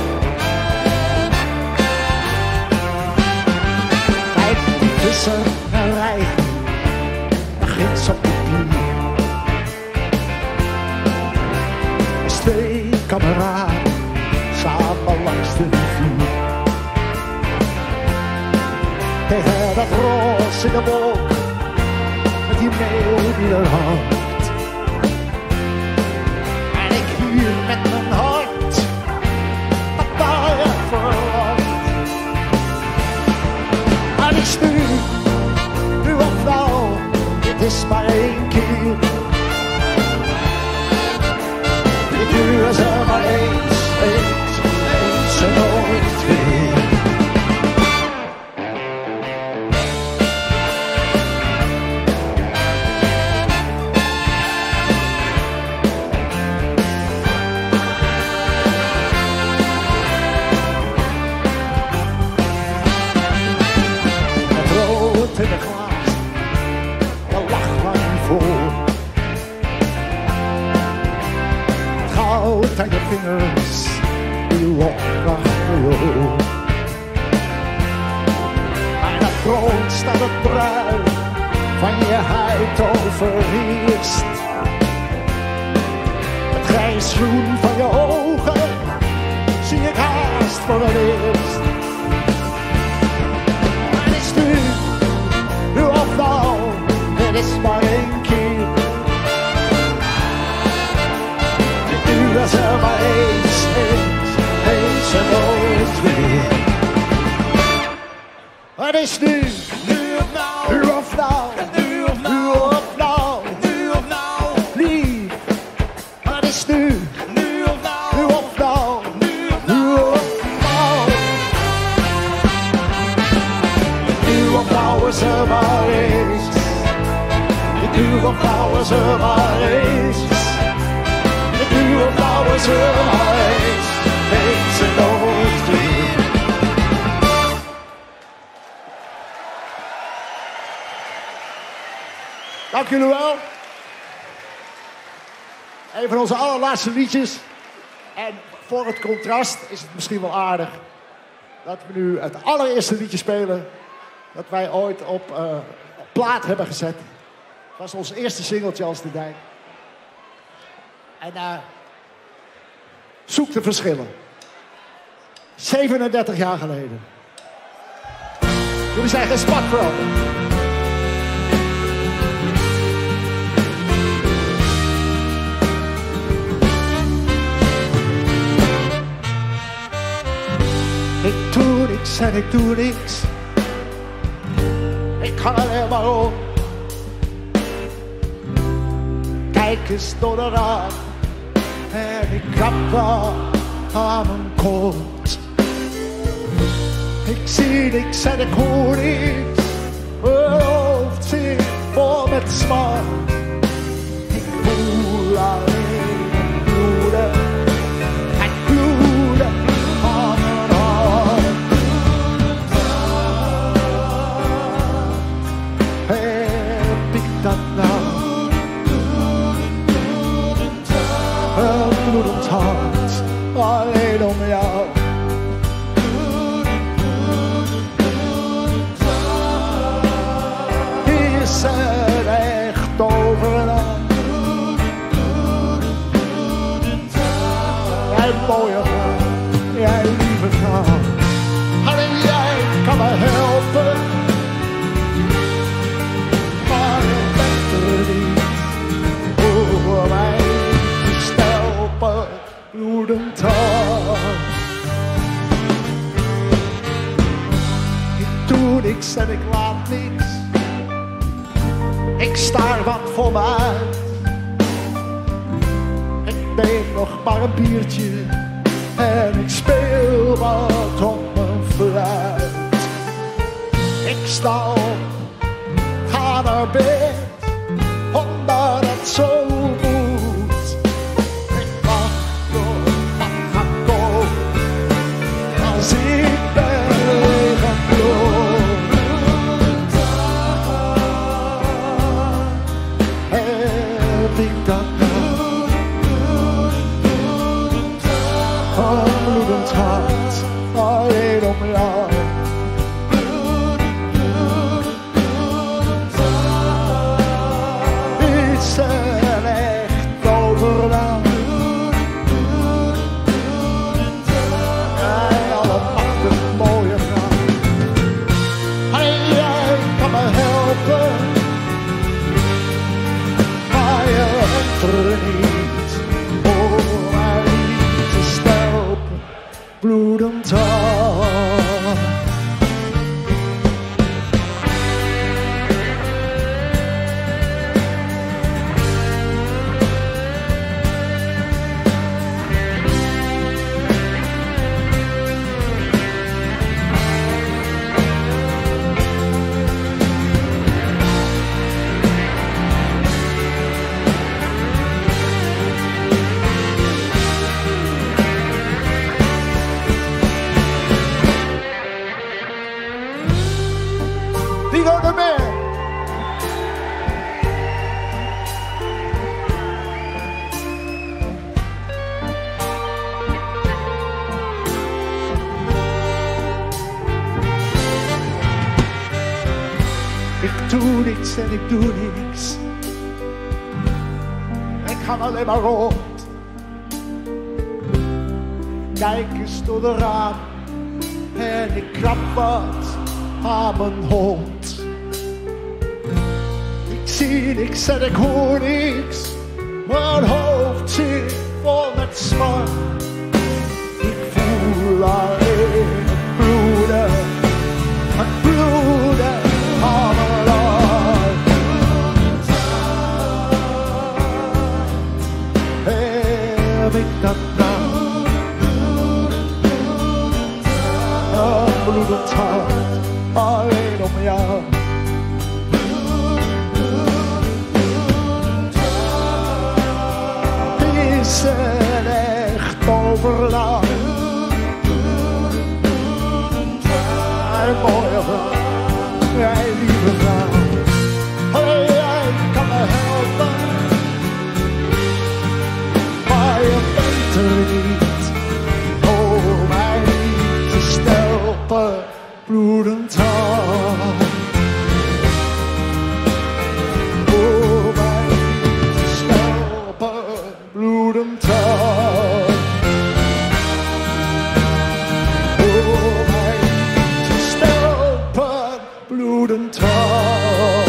Tussen en rijden, en ginds op de pier. Als twee kameraden samen langs de rivier. Tegen dat roos in de wolk, met die meeuw die er hangt. En ik hier met mijn hart, dat daar verlangt. En ik stuur, nu of nou, dit is maar één keer. Dit uur is er maar eens, eens, eens en nooit weer. In de glaas, de lach lang voor. Het goud aan je vingers, die lokken achter je oor. En het brood staat het bruin van je huid overheerst. Het grijsgroen van je ogen zie ik haast voor het eerst. En ik stuur nu of nou, het is maar één keer. Dit uur is er maar eens, eens, eens en nooit weer. Het is nu, nu of nou, nu of nou, nu of nou, nu of nou, nu of nou, lief. Het is nu, nu of nou, nu of nou, nu of nou, nu of nou. is er maar eens. De dure vrouw is er maar eens. De dure vrouw is er maar eens. Neemt ze nooit terug. Dank jullie wel. Een van onze allerlaatste liedjes. En voor het contrast is het misschien wel aardig dat we nu het allereerste liedje spelen dat wij ooit op, uh, op plaat hebben gezet. Het was ons eerste singeltje als de Dijk. En uh, zoek de verschillen. zevenendertig jaar geleden. Jullie zijn geen spat veranderd. Ik doe niks en ik doe niks. Ik kan alleen maar op. Kijk eens door de raam. En ik krap aan mijn kont. Ik zie niks en ik hoor niks. Mijn hoofd zit vol met smart. Ik voel alleen het bloeden. Het bloeden van mijn hart. Heb ik dat nou? Een bloedend hart, alleen om jou. Is er echt overal? Jij mooie vrouw, jij lieve vrouw. Alleen jij kan me helpen. Maar je bent er niet voor mij te stelpen, bloedend hart. Ik doe niks en ik laat niks. Ik staar wat voor me uit. Ik neem nog maar een biertje en ik speel wat op mijn fluit. Ik sta op, ga naar bed, omdat het zo moet. Ik wacht op wat gaat komen als ik ben weggebloed. Heb ik dat nou? Een bloedend hart, alleen om jou. Is er echt overal? Jij allemachtig mooie vrouw. Alleen jij kan me helpen. Maar je bent er niet om mij te stelpen, bloedend hart. Digo de me. Ik doe niks en ik doe niks. Ik ga alleen maar rond. Kijk eens door de raam en ik krap wat aan mijn hond. Ik zie niks en ik hoor niks. Mijn hoofd zit vol met smart. Ik voel alleen het bloeden, het bloeden van mijn hart. Heb ik dat nou? Een bloedend hart, alleen om jou. mijn mooie vrouw, jij lieve vrouw. Hey, jij kan me helpen, maar je bent er niet. Oh, mij niet te stelpen, bloedend hart. Oh, mij niet te stelpen, bloedend hart. Oh, mij niet te stelpen, bloedend hart.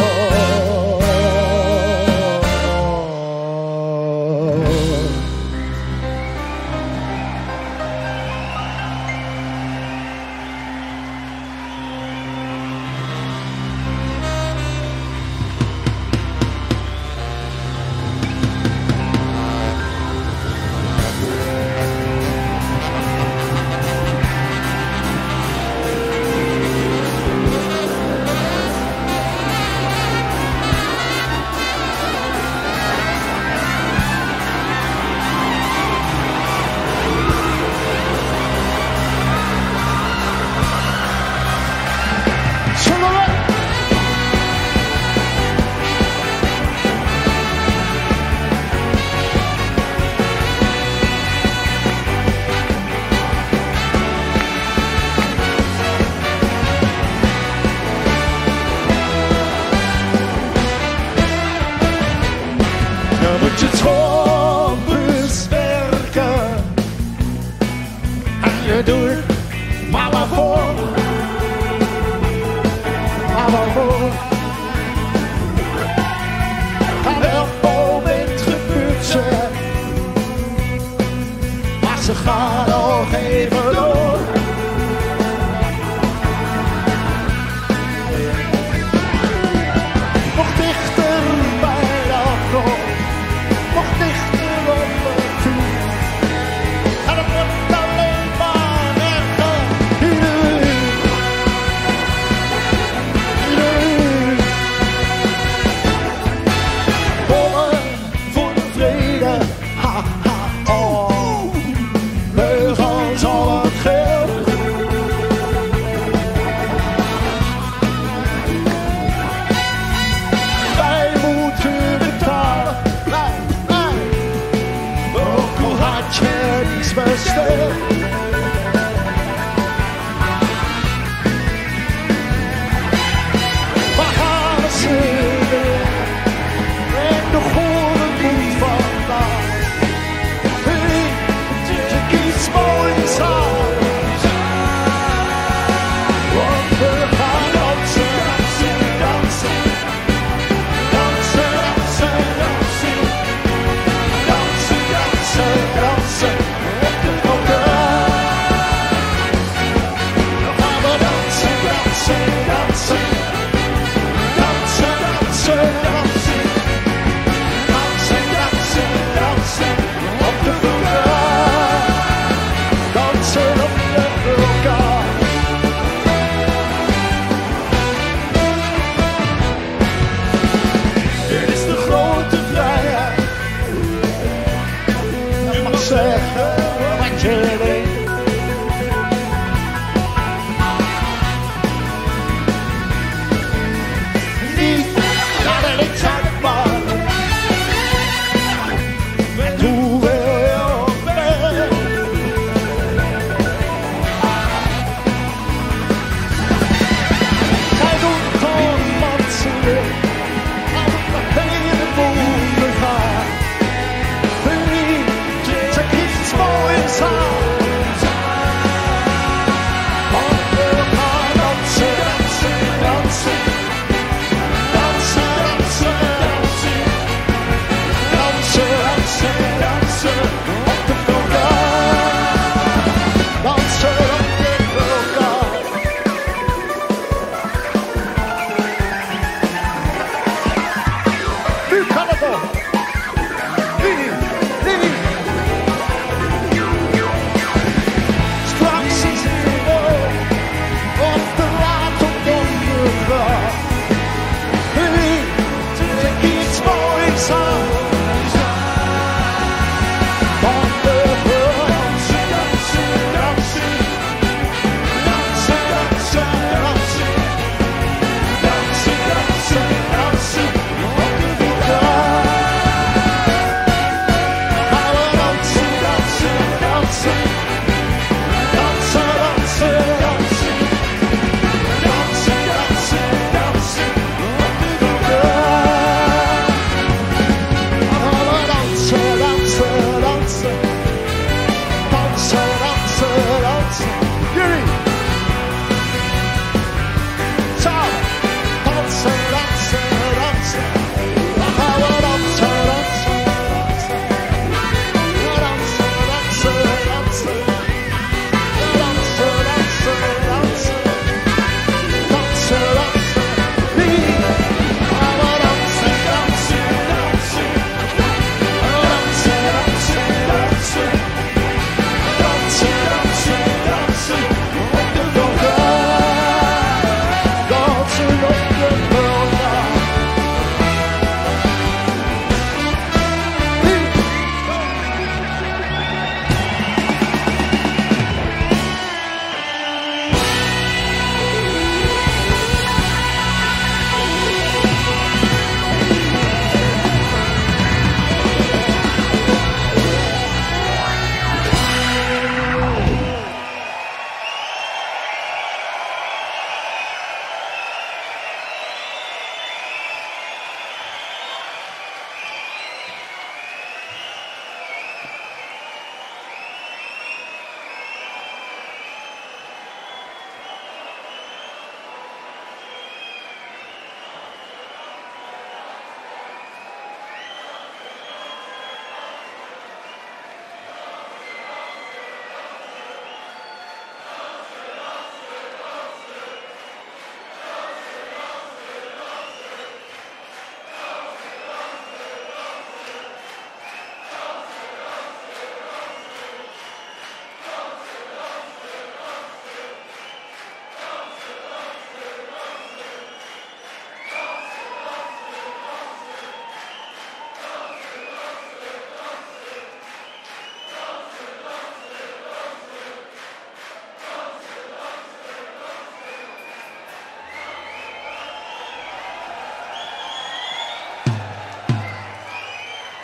Je trompes werken en je doet maar waarvoor, maar waarvoor. Aan elk moment gebeurt ze, maar ze gaan nog even door. Nog dichter bij de afgrond. Nog dichter op me toe. En het wordt alleen maar erger. Iedereen. Iedereen. Bommen voor de vrede. Ha, ha, oh. Leugens al het geld. Wij moeten betalen. Je niets besteld. Waar gaan ze weer? En de goden moet vandaag. Hey, je kiest moois aan. Want we gaan dansen, dansen, dansen. Dansen, dansen, dansen. Dansen, dansen, dansen. Op de elkaar. Dan gaan we dansen, dansen, dansen. Dansen, dansen, dansen. Dansen, dansen, dansen. Op de elkaar. Dansen op de elkaar. Dit is de grote vrijheid. Je mag zeggen wat je weet. Niet naar de links aan de bar. Met hoe wil je op weg? Zij doen gewoon wat ze wil. Als het heleboel vergaat. Ze kiest moois aan. Want we gaan dansen, dansen, dansen. Dansen, dansen, dansen. Dansen, dansen, dansen. Op de elkaar. Dansen op de elkaar. Nu kan het nog. Lili, Lili. Straks is het weer of te laat om donderdag. Lili, je kiest moois aan. Want we gaan dansen, dansen, dansen. Dansen, dansen, dansen.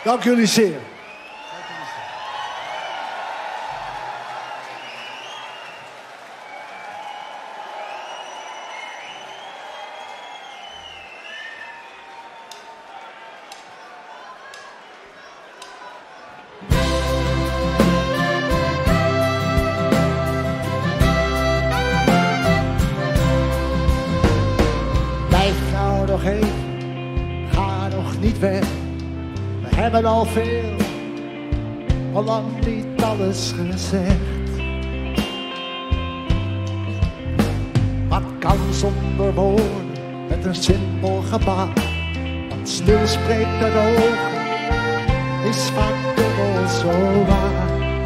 Dank jullie zeer. Blijf nou nog even, ga nog niet weg. We hebben al veel, al lang niet alles gezegd. Wat kan zonder woorden met een simpel gebaar? Want stil spreekt uit ogen, is vaak dubbel zo waar.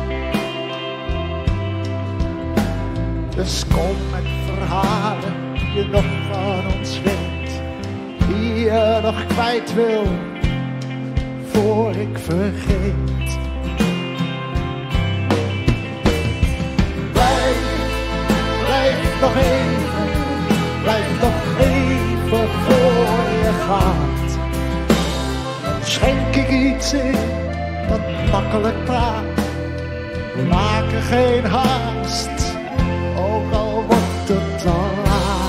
Dus kom met verhalen die je nog van ons weet, die je nog kwijt wil, voor ik vergeet. Blijf, blijf nog even, blijf nog even voor je gaat. Dan schenk ik iets in dat makkelijk praat. We maken geen haast, ook al wordt het al laat.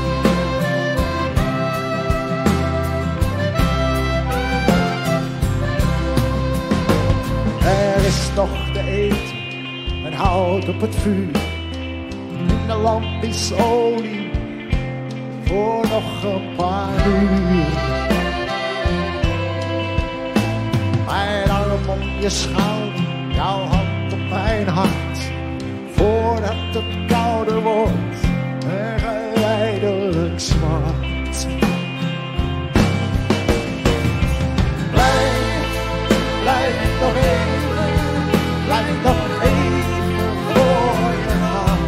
Er is nog te eten en hout op het vuur. In de lamp is olie voor nog een paar uur. Mijn arm om je schouder, jouw hand op mijn hart. Voordat het kouder wordt en geleidelijk zwart. Blijf, blijf nog even, blijf nog even voor je gaan.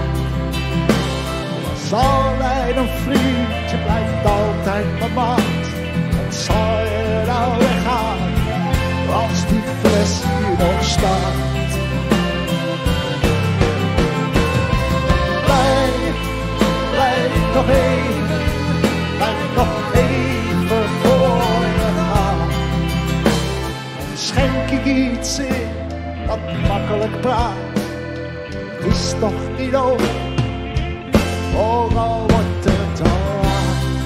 Was altijd een vriend, je blijft altijd mijn maat. Wat zal je nou weggaan, als die fles hier nog staat? Blijf, blijf nog even, blijf nog even voor je gaan. Dan schenk ik iets in dat makkelijk praat. Is toch niet over, ook al wordt het al laat.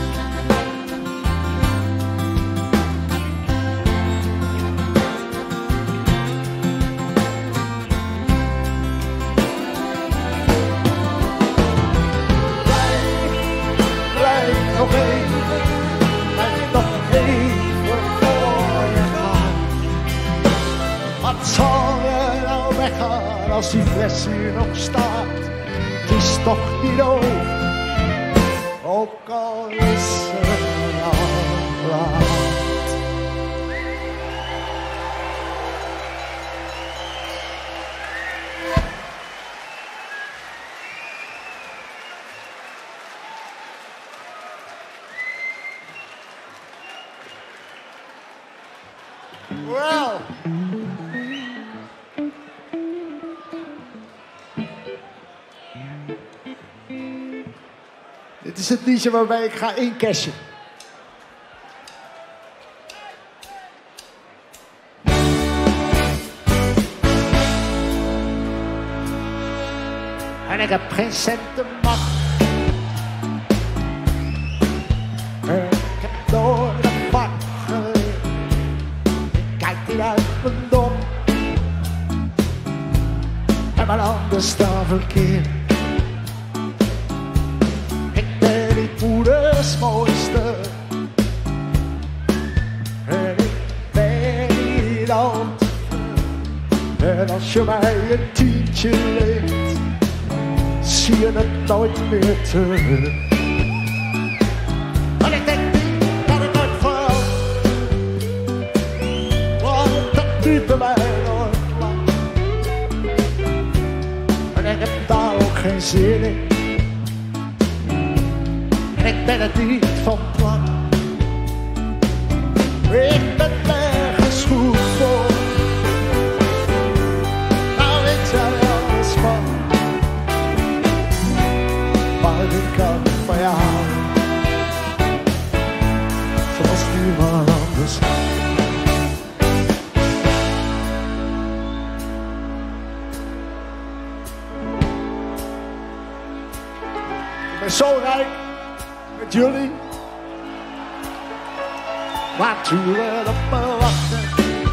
Nog even, blijf nog even voor je gaan. Wat zal je nou weggaan als die fles hier nog staat? Het is toch niet over, ook al is het al laat. Well. Dit is het liedje waarbij ik ga incashen. En ik heb geen cent te macht. Ik heb door de bak geleerd. Kijk niet uit mijn dom en mijn handen staan verkeerd. Ik ben niet moeders mooiste en ik ben niet al te veel. En als je mij een tientje leent, zie je het nooit meer terug. En ik denk niet bij mij nooit lang. En ik heb daar ook geen zin in. En ik ben het niet van plan. Ik ben nergens goed voor. Nou weet jij alles van. Maar ik kan van jou, zoals niemand anders. jullie. Natuurlijk op me wachten.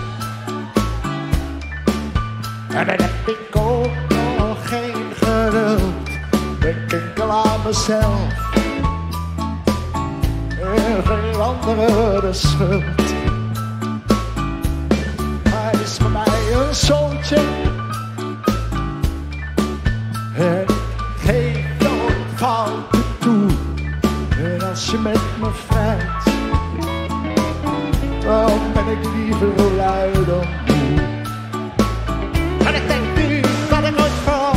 En dan heb ik ook nog geen geduld. Denk enkel aan mezelf. En geen andere de schuld. Hij is voor mij een zoontje. En ik geef jouw fouten toe. En als je met me vrijt, dan ben ik liever lui dan moe. En ik denk niet dat ik ooit val.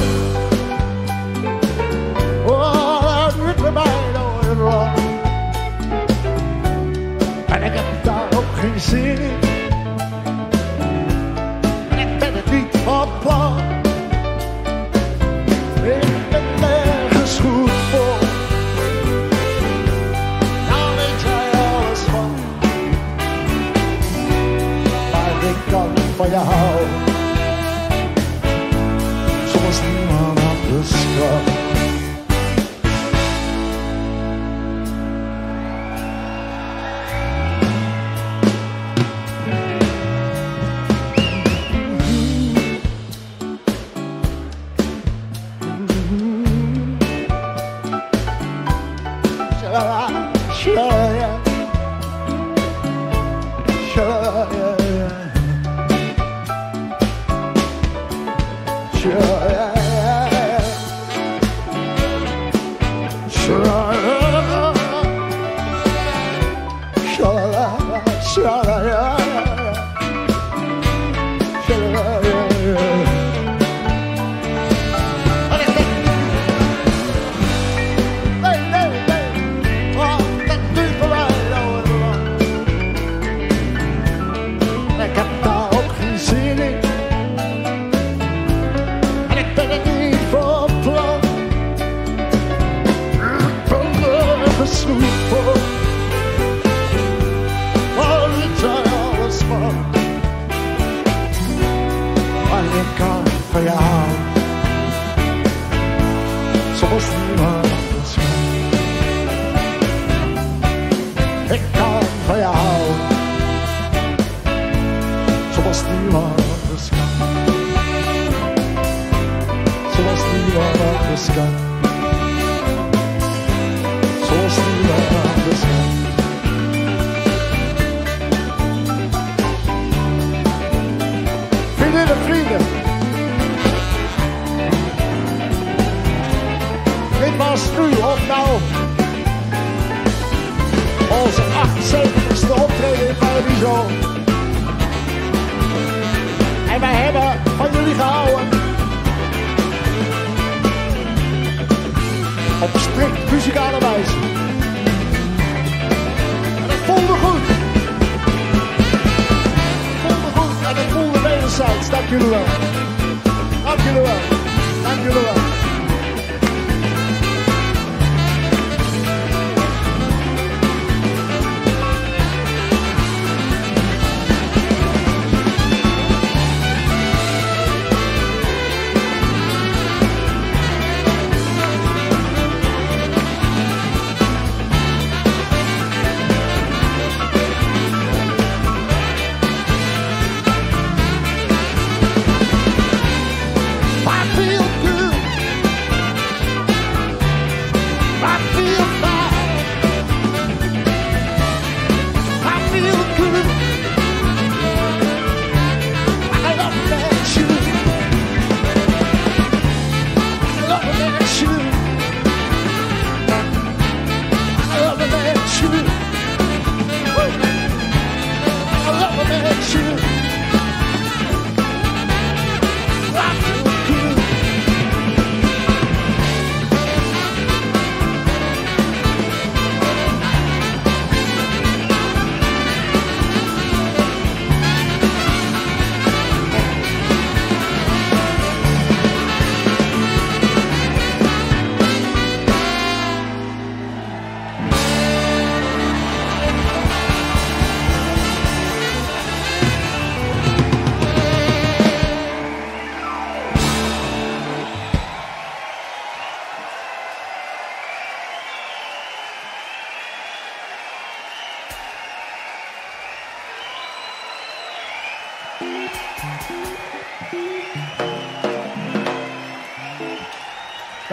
Oh, dat duurt bij mij nooit lang. En ik heb daar ook geen zin in. En ik ben het niet van plan. Ik ben nergens goed voor. Nou weet jij alles van. Maar ik kan van je houden. Zoals niemand anders kan. En wij hebben van jullie gehouden. Op strikt muzikale wijze. En dat voelde goed. Dat voelde goed en dat voelde wederzijds. Dank jullie wel. Dank jullie wel. Dank jullie wel. Bye.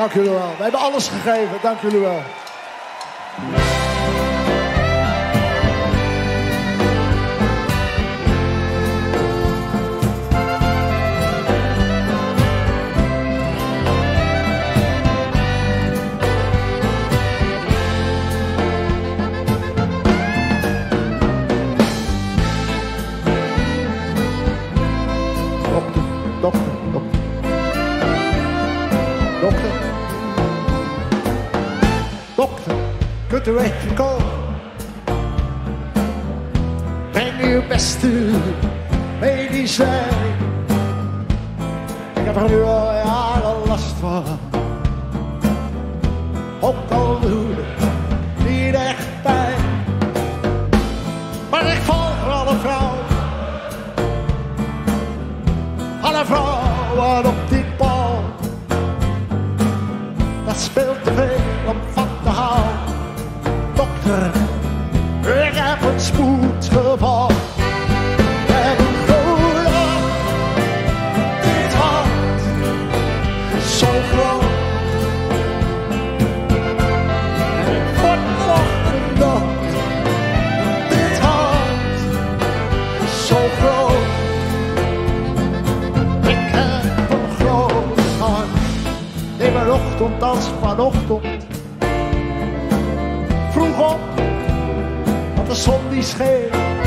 Dank jullie wel. We hebben alles gegeven. Dank jullie wel. Kunt u even komen? Breng uw beste medicijn. Ik heb er nu al jaren last van. Ook al doet het niet echt pijn. Maar ik volg alle vrouwen. Alle vrouwen op die bal. Dat speelt te veel om van te houden. Dokter, ik heb een spoedgeval. En een goede, dit hart is zo groot. En ik word nog een dood. Dit hart is zo groot. Ik heb een groot hart. In mijn ochtend als vanochtend. Vroeg op, want de zon die scheen.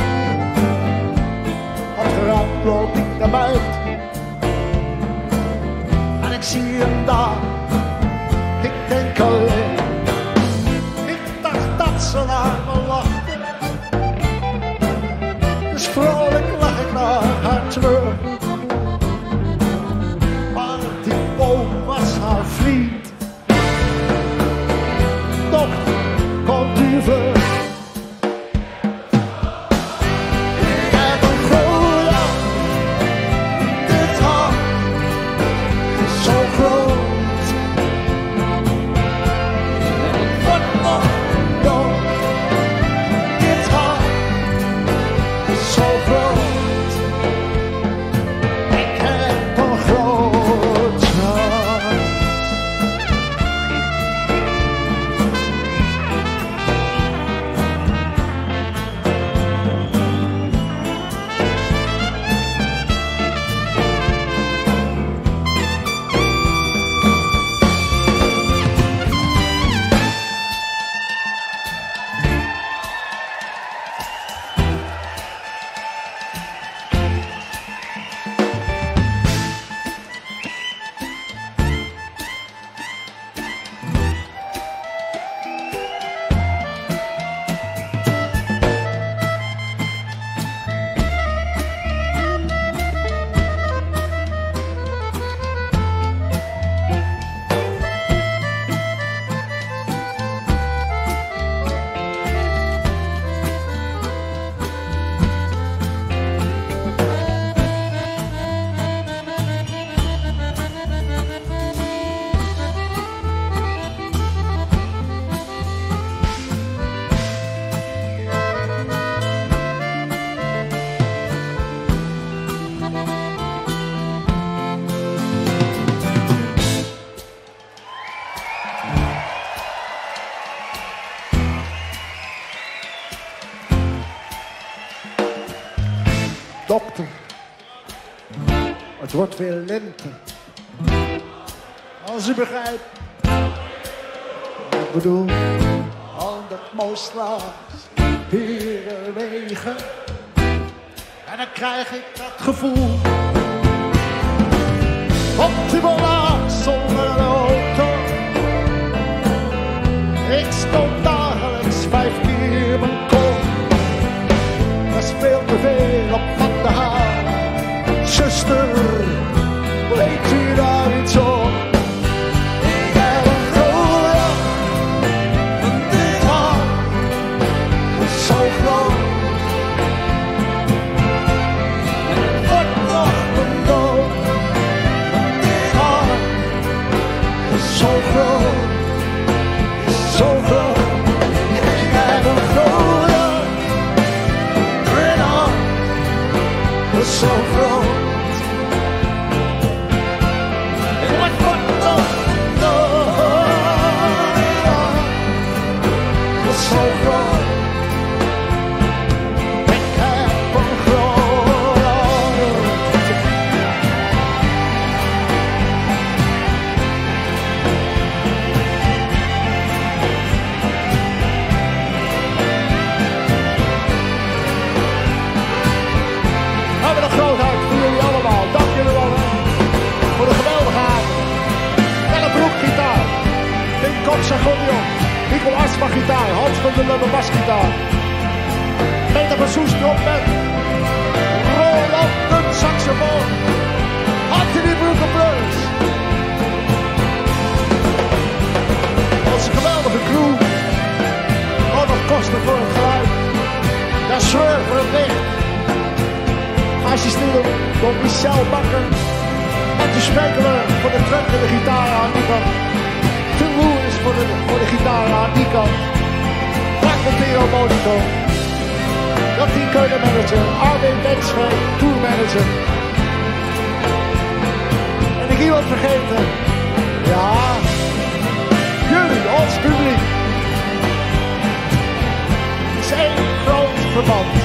Wat geraakt loop ik naar buiten. En ik zie hem daar, ik denk alleen. Ik dacht dat ze naar me lachten. Dus vrolijk lach ik naar haar terug. Maar die boom was haar vriend. Komt u ver. Ik heb een goede, dit hart is zo groot. En ik word nog dood. Dit hart is zo groot. Ik heb een groot hart. Dokter, het wordt weer lente. Als u begrijpt. Ik bedoel, al dat mooie slaas, hier wegen. En dan krijg ik dat gevoel. Op die boulevard zonder een auto. Ik stond dagelijks vijf keer mijn kop. Dat is veel te veel op van de haar. Zuster, weet u daar iets op? Ik heb een goede, dit hart is zo groot. En het wordt nog een dood. Dit hart is zo groot, is zo groot. Ik heb was zo groot. Ik heb een groot hart. We hebben een groot hart voor jullie allemaal. Dank jullie wel hè. Voor de geweldige avond. Ellen Broek gitaar. Pim Cox accordeon. Nico Asma gitaar. Hans van der Lubbe basgitaar. Peter van Soes trompet. Roland Dun saxofoon. Anthony Broeke blues. Onze geweldige crew. Ronald Koster voor het geluid. Dat Schreur voor het licht. Assisteren door Michel Bakker. En de Sprekelen voor de truck en de gitaar aan die kant. Phil Lewis voor de, voor de gitaar aan die kant. Frank Montero monitor. Jantien Keulen manager. Armin Bensveen tour manager. En ik iemand vergeten. Ja. Jullie, ons publiek. Het is één groot verband.